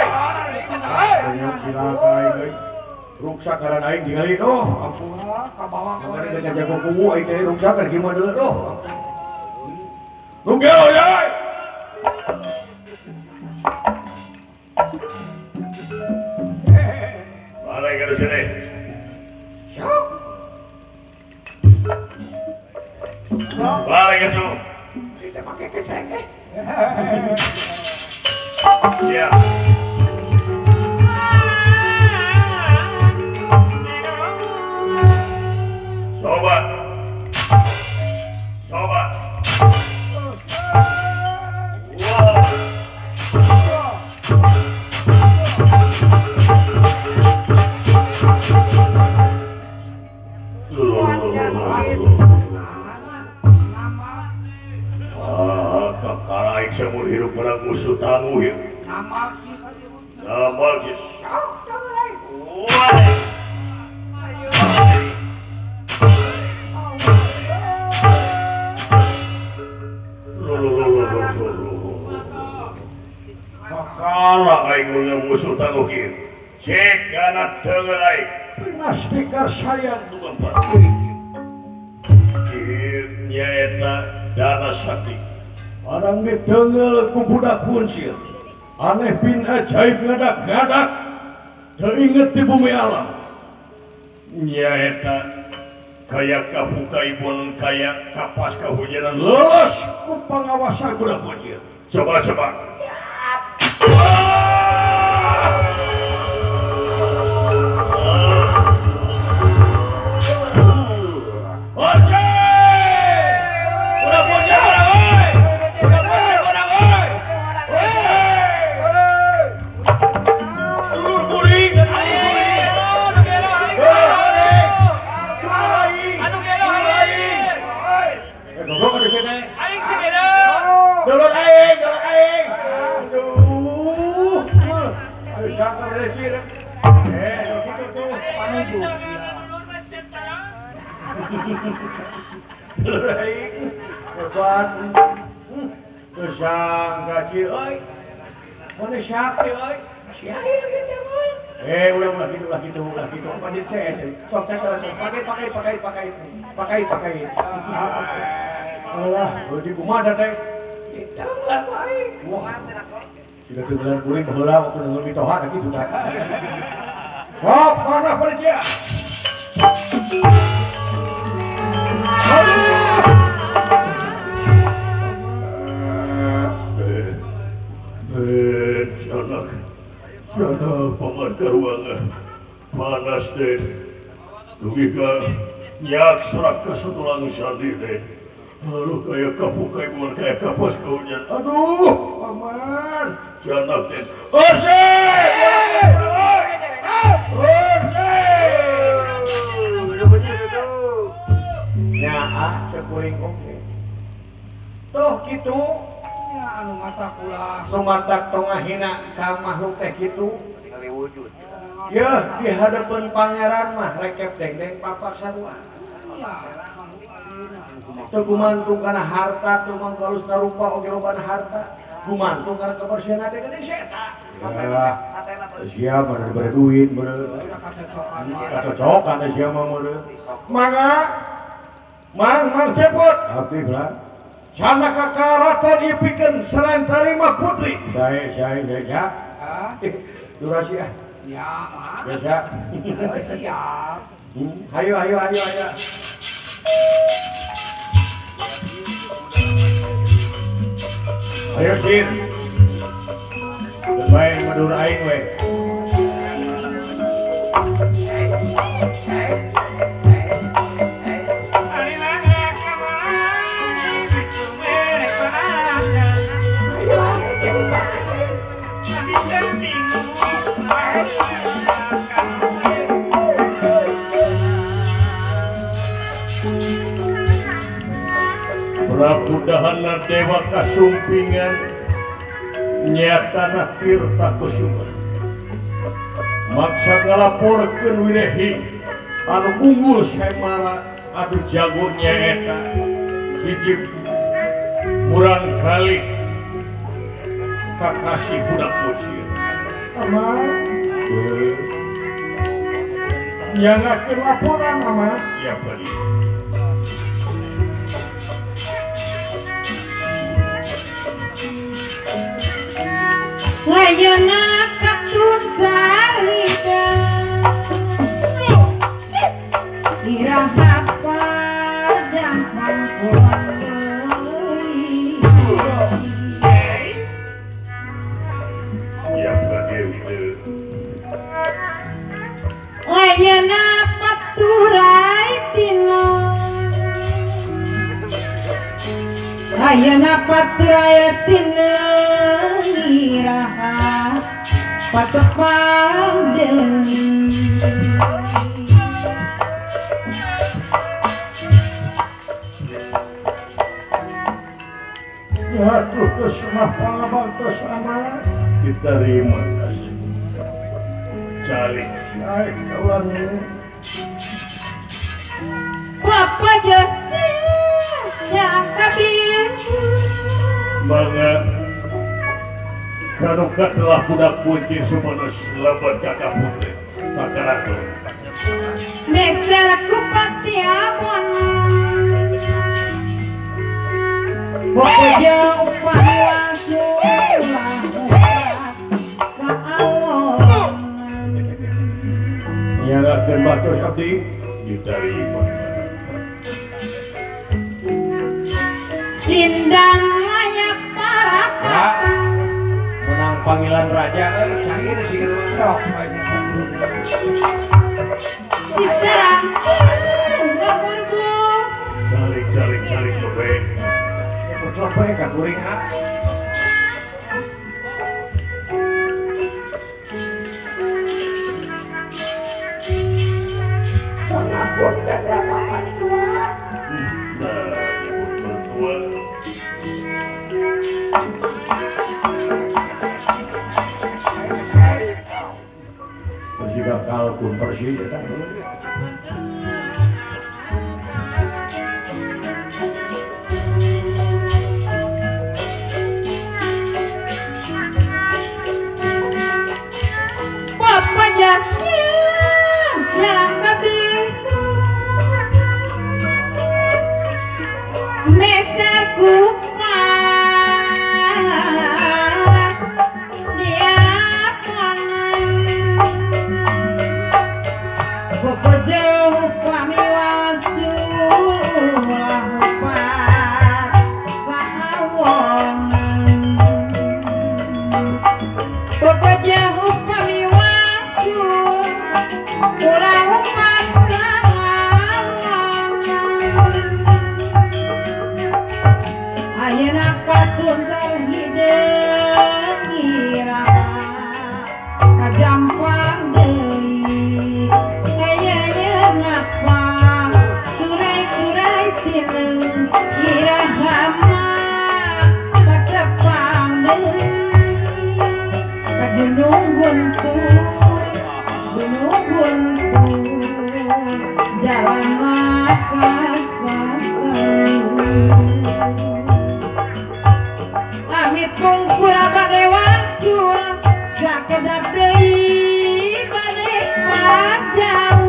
Ruksak karena aing tinggali doh. Ampun. Kabawa ka jago kumu aing teh ruksak kan gimana dulu doh. Nu gelo ya. Balik ke sini. Sok. Balik itu. Kita pakai kecengkeh. Siap. Sobat. Kakaraik seumur hidup orang musuh tangguh ya. Nama gis. Kakara aing punya musuh tangguh ya. Cek anak tengah aing. Pinastikar sayang tuan. Nya eta dana sakti. Barang ditengel ku budak kuncir. Aneh bin ajaib ngadak-ngadak. Teringet di bumi alam. Nya eta kayak kabukaibun kayak kapas kehujanan Leles ku pengawasan budak kuncir. Coba. Dulur aing. Aduh. Aduh sakar dari sini. Gitu tuh. Panuju. Dulur aing. Hebat. Kesangka cieu euy. Mana sakti euy? Siapa gitu boy? Ulah gitu. Apa jadi CS? Sok pakai. Alah, di kumaha teh? Ditengah boy. Wah. Sudah 9 kuring baheula waktu denger mitoha kitu tah. Sok, mana polisi? paman karuangan panas deh dugi ka nyak serak ke setulang sadi deh lalu kayak kapukai bukan kayak kapas kaunya aduh paman janak deh nyaa cekuring oke tuh gitu Ya anu mata kula. sumatak tengah hina ka makhluk teh kitu Ningali wujud. ya di hadapan pangeran mah rekep deng-deng papak sarua teu gumantung kana harta teu manggalusna rupa oge lobana harta gumantung kana kebersihan ade geuning seta sia mah dibere duit bener kacocokan sia mah meureun mangga mang cepot abdi belan sana kakaratan ipikeun selain terima putri saya ya durasi ah Ya, Mak. biasa Siap. ayo ayo sir baik madur aing we Prabu Dahana Dewa Kasumpingan nyatana tirta kusuma maksa ngalaporkeun wirehi anu unggul semara adu jago nyaeta hiji murang kali kakasih budak bocil ama nyangakeun laporan ama ya bali Layana katun carita dirahapa dan pangkuan ya bali Layana paturai tino Layana paturai tino iraha patepang deui ya tuh kesemah pangabakta sama diterima kasih calik saya kawan Papa jati yang kabir bangga kanuka telah budak kunci sumanus lebat kakak putri kakaratu Mesel kupati amon Boko jauh upah langsung ka awon nyalakan batos abdi diterima Sindang layak para ya menang panggilan raja cair sih Sok aja. diserang nomor bu calik lebih putra bae ka kuring ah Pengabot dan rapapan tua. nah ibu mertua masih bakal pun persis ya tak Papa jati yang kabir Mesel kupah dia konan Boko jauh ayeuna katuncar hideung irama kajampang deui ayeuna pang turai-turai tileuh irahama katepang deui ka gunung guntur jalan amit pungkur bade wangsul sakedap deui bade pajauh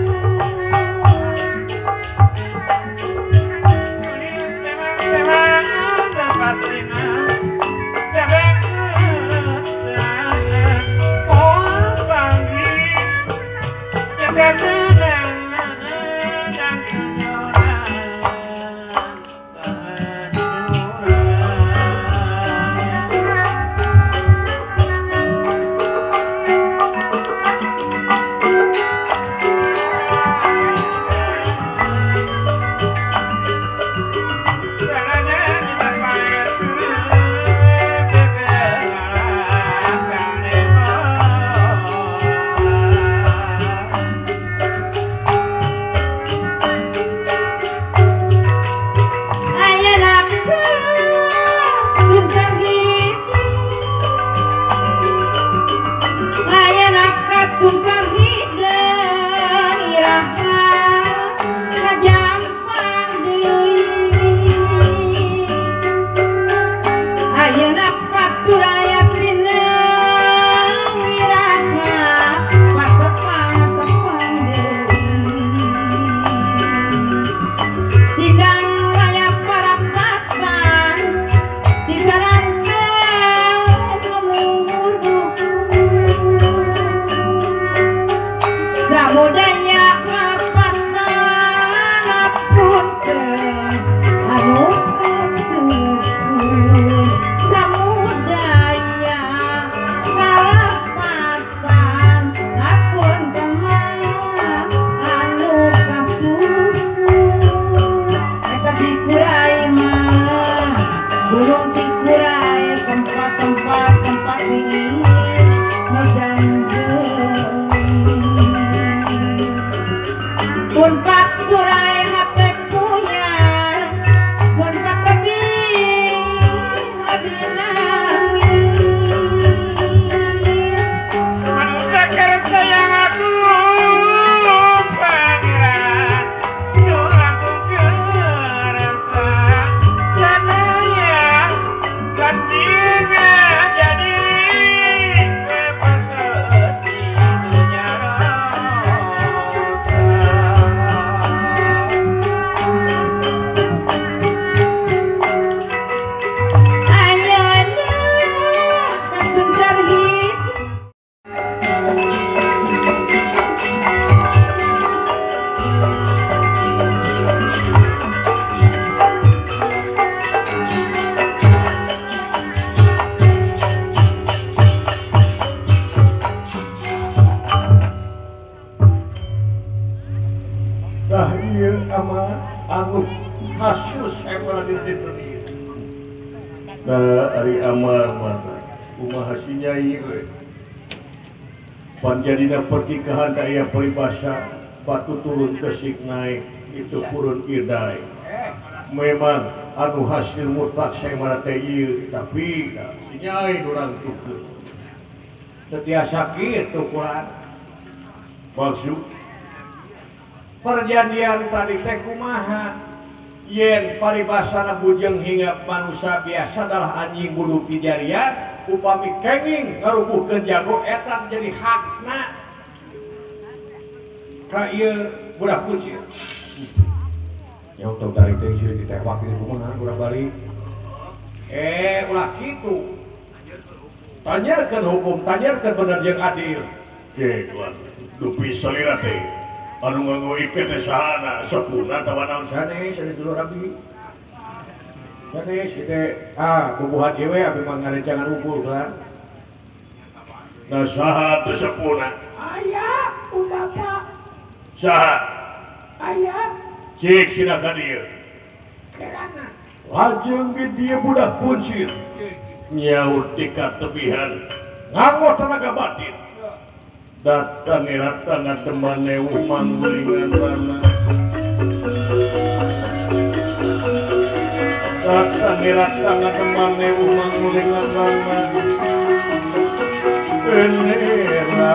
hasil saya di situ. Nah, hari amal mana? Umah hasinyai, panjadina pertikahan daya peribahasa batu turun ke naik itu purun irdai. Memang anu hasil mutlak saya mana teh tapi sinyai orang tuker. Setia sakit tukuran. Maksud perjanjian tadi teh kumaha yen paribasana bujeng hingga manusia biasa adalah anjing bulu pijarian upami kenging ngarubuhkeun jago eta jadi hakna ka ieu budak kucing nya untuk dari teh sieun ditewak di kumaha urang balik ulah kitu tanyakeun hukum tanyakeun bener jeung adil ke dupi salira teh anu nganggo iket sahana sepuna tawa naon sanes dulu rabi sanes teh bubuhan dewe abi mah ngarencangan unggul kan nah saha teh sepuna Ayah, bapak. saha Ayah, cik sina ka dieu kerana. lajeng dia budak kuncir nyaur tika tebihan nganggo tenaga batin datang iratana temane umang gulingan rana datang iratana temane umang gulingan rana enera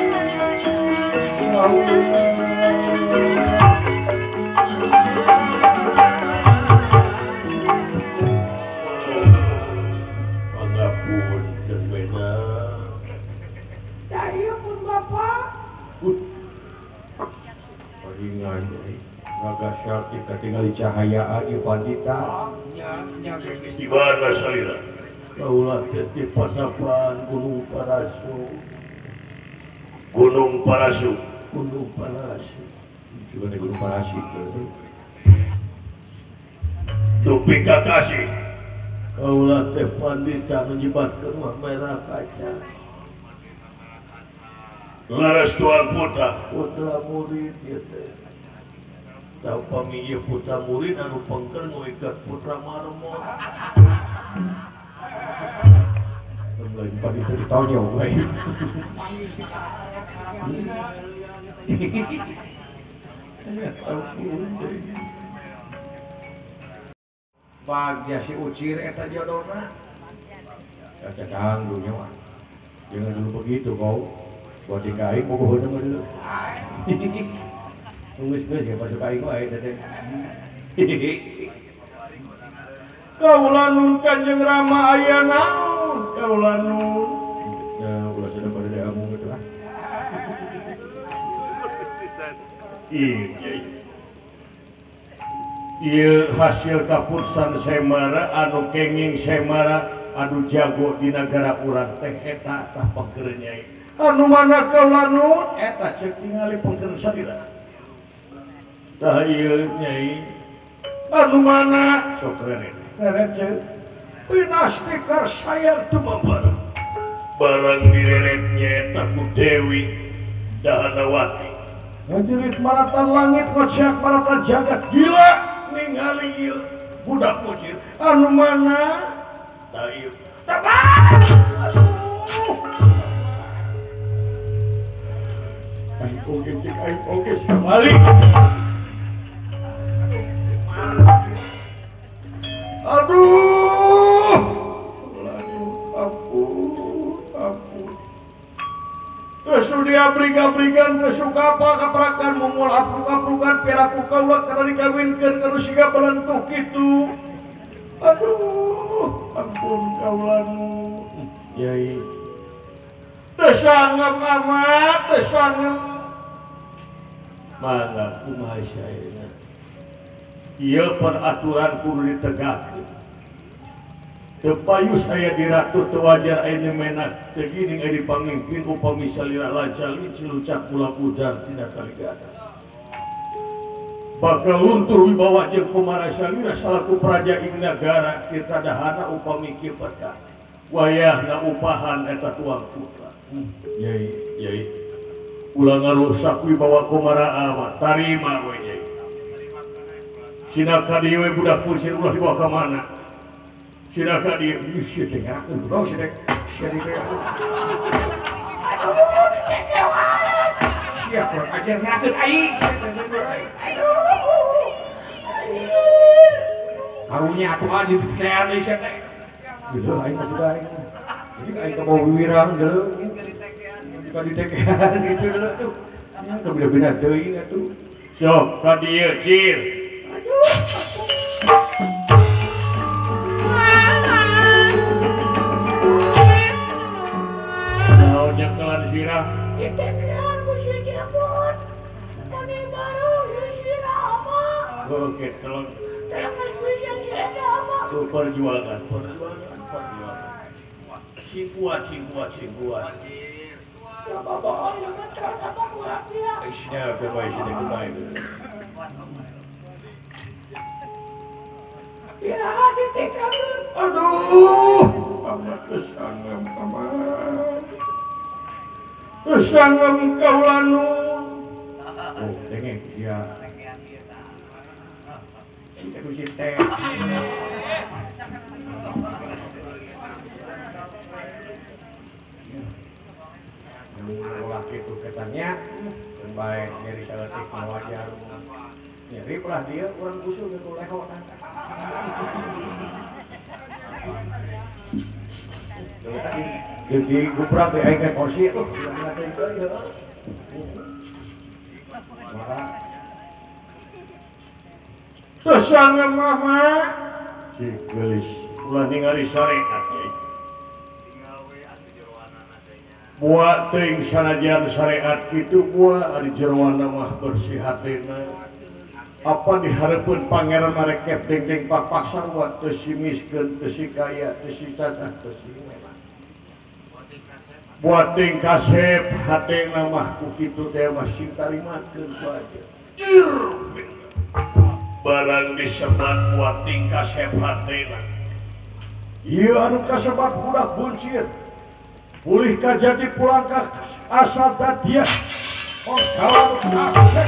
Nagasati ketinggali cahayaan di pandita gimana salira kaulah di Padapan Gunung Parasu juga di Gunung Parasu Tupi Kakasi kaulah teh pandita menyebatkan wah merah kaca laras tuan putra murid ya teh tahu pamiyah putra murid anu pengker nguikat putra marmot lagi pagi tadi tahu dia woi bagja si ucir eta jodohna kaca dangdunya mah jangan dulu begitu kau buat dikain mau gue dulu Nunggus ya masuk aing wae teh. Kaula nun Kanjeng Rama aya naon? Kaula nun. Ya ulah sudah pada diamung gitu lah. Ieu hasil kaputusan Semara anu kenging Semara anu jago di negara urang teh eta tah pengkeur nyai. Anu mana kaula nun eta ceuk ningali pengkeur sadira. Tah ieu nyai anu mana sok keren ceuk pinasti karsaya tumambar barang direret nyaeta ku Dewi Dahanawati ngajerit maratan langit ngocak maratan jagat gila ningali ieu budak kucir anu mana tah ieu aing oge balik aduh ampun sudah abrigan kesuka apa kaprakan mungul apruk-aprukan piraku kaula karena dikawinkeun kanu siga balentuk kitu aduh ampun kaula nu yai teu sangep amat teu sangep mangga kumaha saeuna ieu peraturan kudu ditegakkeun teu payu saya di ratu teu wajar aya menak teu geuning aya pamimpin upami salira lancali cilucak mula udar tina kaligata bakal luntur wibawa jeung kumara salira salaku praja ing nagara kita dahana upami kieu peta wayahna upahan eta tuang putra yai ulah ngarusak wibawa kumara ama tarima we nyai Sinaka dieu budak kucir ulah dibawa ka mana? Sinaka dieu ieu teh ngakeun bro sedek. Siap kurang ajar ngakeun aing. Karunya atuh di tikean deui sia teh. Geuleuh aing mah juga aing. Jadi aing teh bawa wirang geuleuh. Jika di tikean itu geuleuh tuh. Nya beda-beda deui atuh. Sok ka dieu cir. Daunnya kelan sirah ditekan ku si Jepun mani baru ya sirah ama oke telon terus bisa jadi ama perjuangan si kuat ya bapak jangan kata apa kurang dia isinya kebaik iraha ditekakeun aduh amat kesangem amat kesangem kaula nun oh dengeng sia si teh Tanya, baik dari saeutik wajar. Nyeri lah dia urang usul gitu lehotan. Jadi guprak di aing kursi tuh, ngatain deui heuh. Tersangga mama si gelis ulah ningali syariat buat ting sanajan syariat itu buat di jeroana mah bersih hatina apa diharapkan pangeran marek kepting pak paksa buat tesi miskin tesi kaya tesi cacat tesi buat ting kasep hatina mah kukitu teh masih tarimakeun ku aja barang disebat buat ting kasep hatina ieu anu kasebat budak buncit pulih ka jadi pulang ka asal dia oh kalau kasep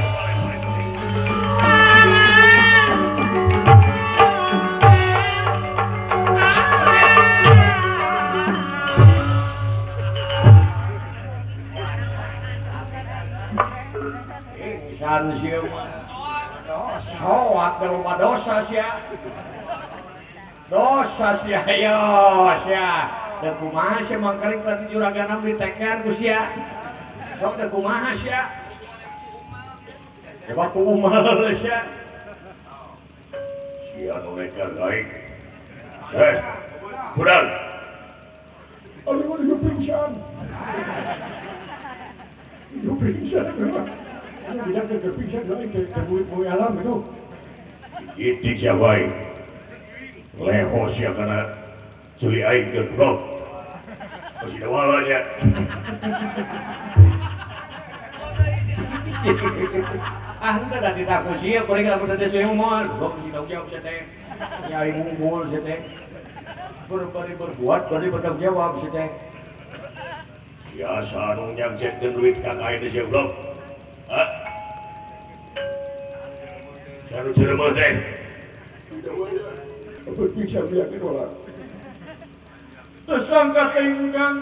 san sieu mah soak da loba dosa sia yo sia da kumaha sia mangkaring pati juragan diteker ku sia sok da kumaha sia coba ku umal sia sia nu neker gaing budal aduh pingsan bilang ke pingsan lain ke bui alam itu itu siapa leho siya kana culi aing ke blok masih dawalanya anda dah ditakut siya kurang aku tadi saya ngomong belum mesti tahu jawab saya teh nyai ngumpul saya teh berbuat bari bertanggung jawab saya teh biasa anu nyamcetkeun duit kakak itu siya blok hah? Saya cerita teh. Apa bisa biarkan orang? Tersangka tenggang.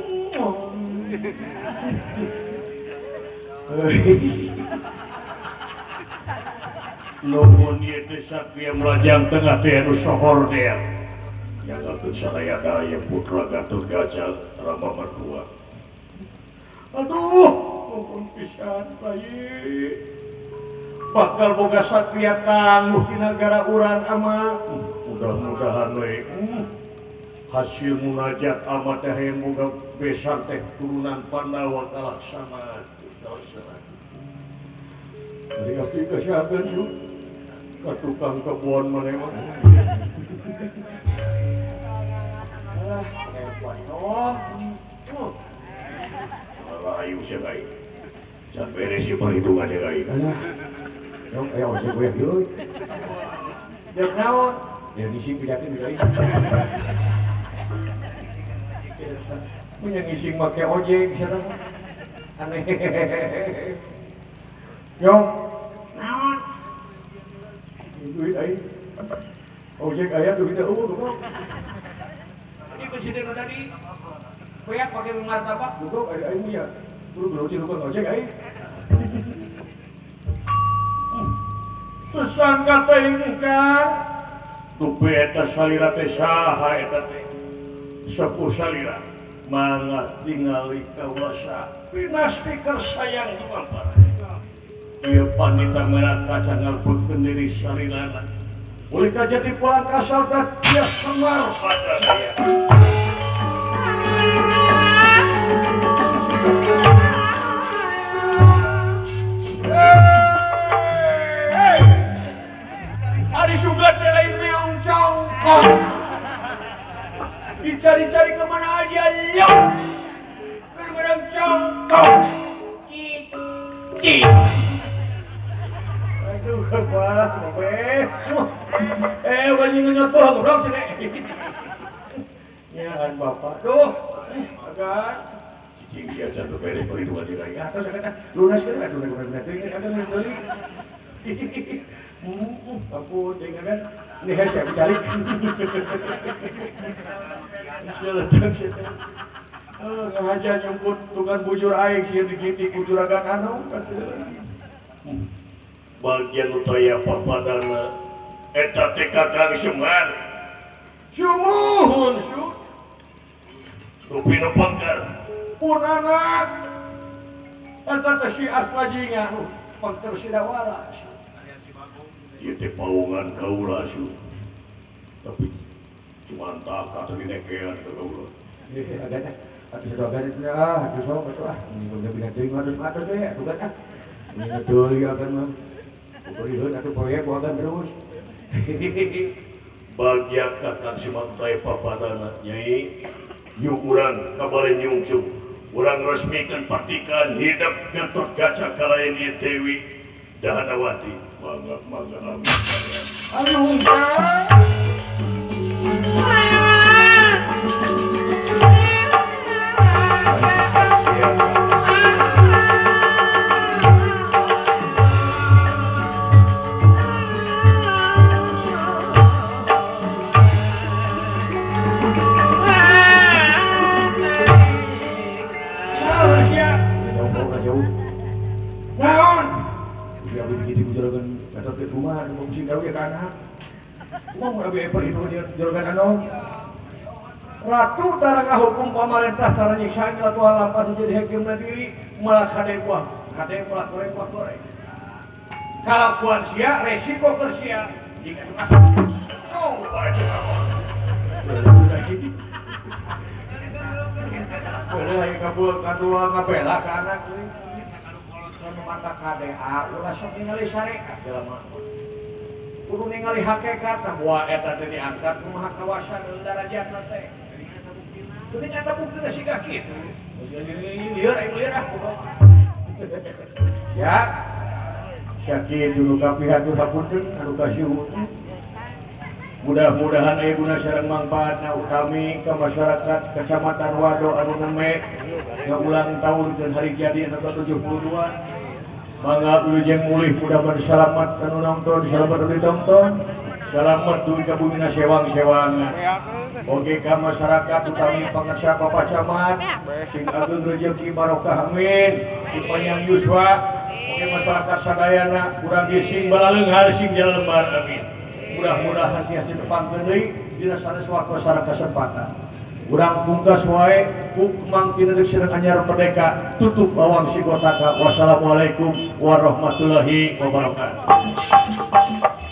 Lamun ieu teh satria melajang tengah teh anu sohor teh. Yang atuh sadaya daya putra Gatot Kaca Rama Martua. Aduh, ampun pisan bayi. Bakal boga satria tangguh di negara urang ama. Mudah-mudahan we hasil munajat amat teh boga besar teh turunan Pandawa kalaksana. Dari abdi kesehatan su ka tukang kebon maneh mah. Ayo sia bae. Can beres ieu perhitungan ya bae. Dong aya ojek gue yeuy. Dek naon? Ya ngising pidakeun deui. Punya ngising make ojek sana. Aneh. Yong. Naon? Duit aing. Ojek aya duit eueuh goblok. Ini kejadian tadi. Koyak pakai martabak goblok ada aing ya. Kudu cilukun ojek aing. Tersangka teh ingkang tupe eta salira teh saha eta teh sepuh salira mangga tingali kawasa pinasti kersayang tuampar ieu pandita merat kaca ngalputkeun diri sarirana boleh kajadi pulang kasal dan dia semar pada saya dicari-cari kemana aja lo kadang-kadang congkong cik aduh kebak wajib ngenyotong dong sini nyaan bapak tuh agak cicing dia jatuh beres perhitungan di raya atau saya kata lunas kan aduh bener-bener ini akan beli aku jangan ini saya balik. aja nyumput tukang bujur aing sieun digiti ku juragan anu bagian utaya papadana eta teh Kakang Semar sumuhun su rupi nu pangkar pun anak eta teh si Astajinga nu pangker sidawala ieu teh paungan kaula su tapi cuma tak kata dinekean ke kaula agaknya atuh sedogan itu atuh sok atuh ini udah bilang teuing matos we atuh kan ini deui akan mah beureun atuh proyek akan terus bagian Kakang Semar teh papadana Nyai yuk urang kabale nyungsung urang resmikeun partikan hidup Gatot Kaca Kalayan ieu Dewi Dahanawati mangga amin aduh naon usia begitu juragan Gatot di rumah mau sing karo ya kana mau abi eper itu juragan anu ratu tara ngahukum pamarentah tara nyiksa ratu lampah jadi hakimna diri malah kadeng buah goreng kalakuan sia resiko keur sia jika coba itu udah gini boleh lagi kabul kadua ngabela ka anak ini mata KDA ulah sok ningali syariat jelema kudu ningali hakikat bahwa eta teh diangkat kumaha kawasan darajatna teh teuing eta buktina siga kitu lieur ah ya sakit dulu kapihan dulu hapunten anu kasihu mudah-mudahan aya guna sareng mangpaatna utami ka masyarakat Kecamatan Wado anu neme ulang tahun dan hari jadi anu ke-72 mangga wilujeng mulih mudah-mudahan selamat anu nonton selamat anu ditonton selamat dugi ka bumina sewang-sewangan oge ka masyarakat utami pangarsa Bapak Camat sing ageun rezeki barokah amin sing panjang yuswa oge masyarakat sadayana urang ge sing balaleunghar sing jalembar amin mudah-mudahan tiasa dipangkeun deui dina saneswaktu sareng kesempatan urang pungkas wae hukmang tineuk sareng anyar merdeka tutup bawang sigotaka wassalamualaikum warahmatullahi wabarakatuh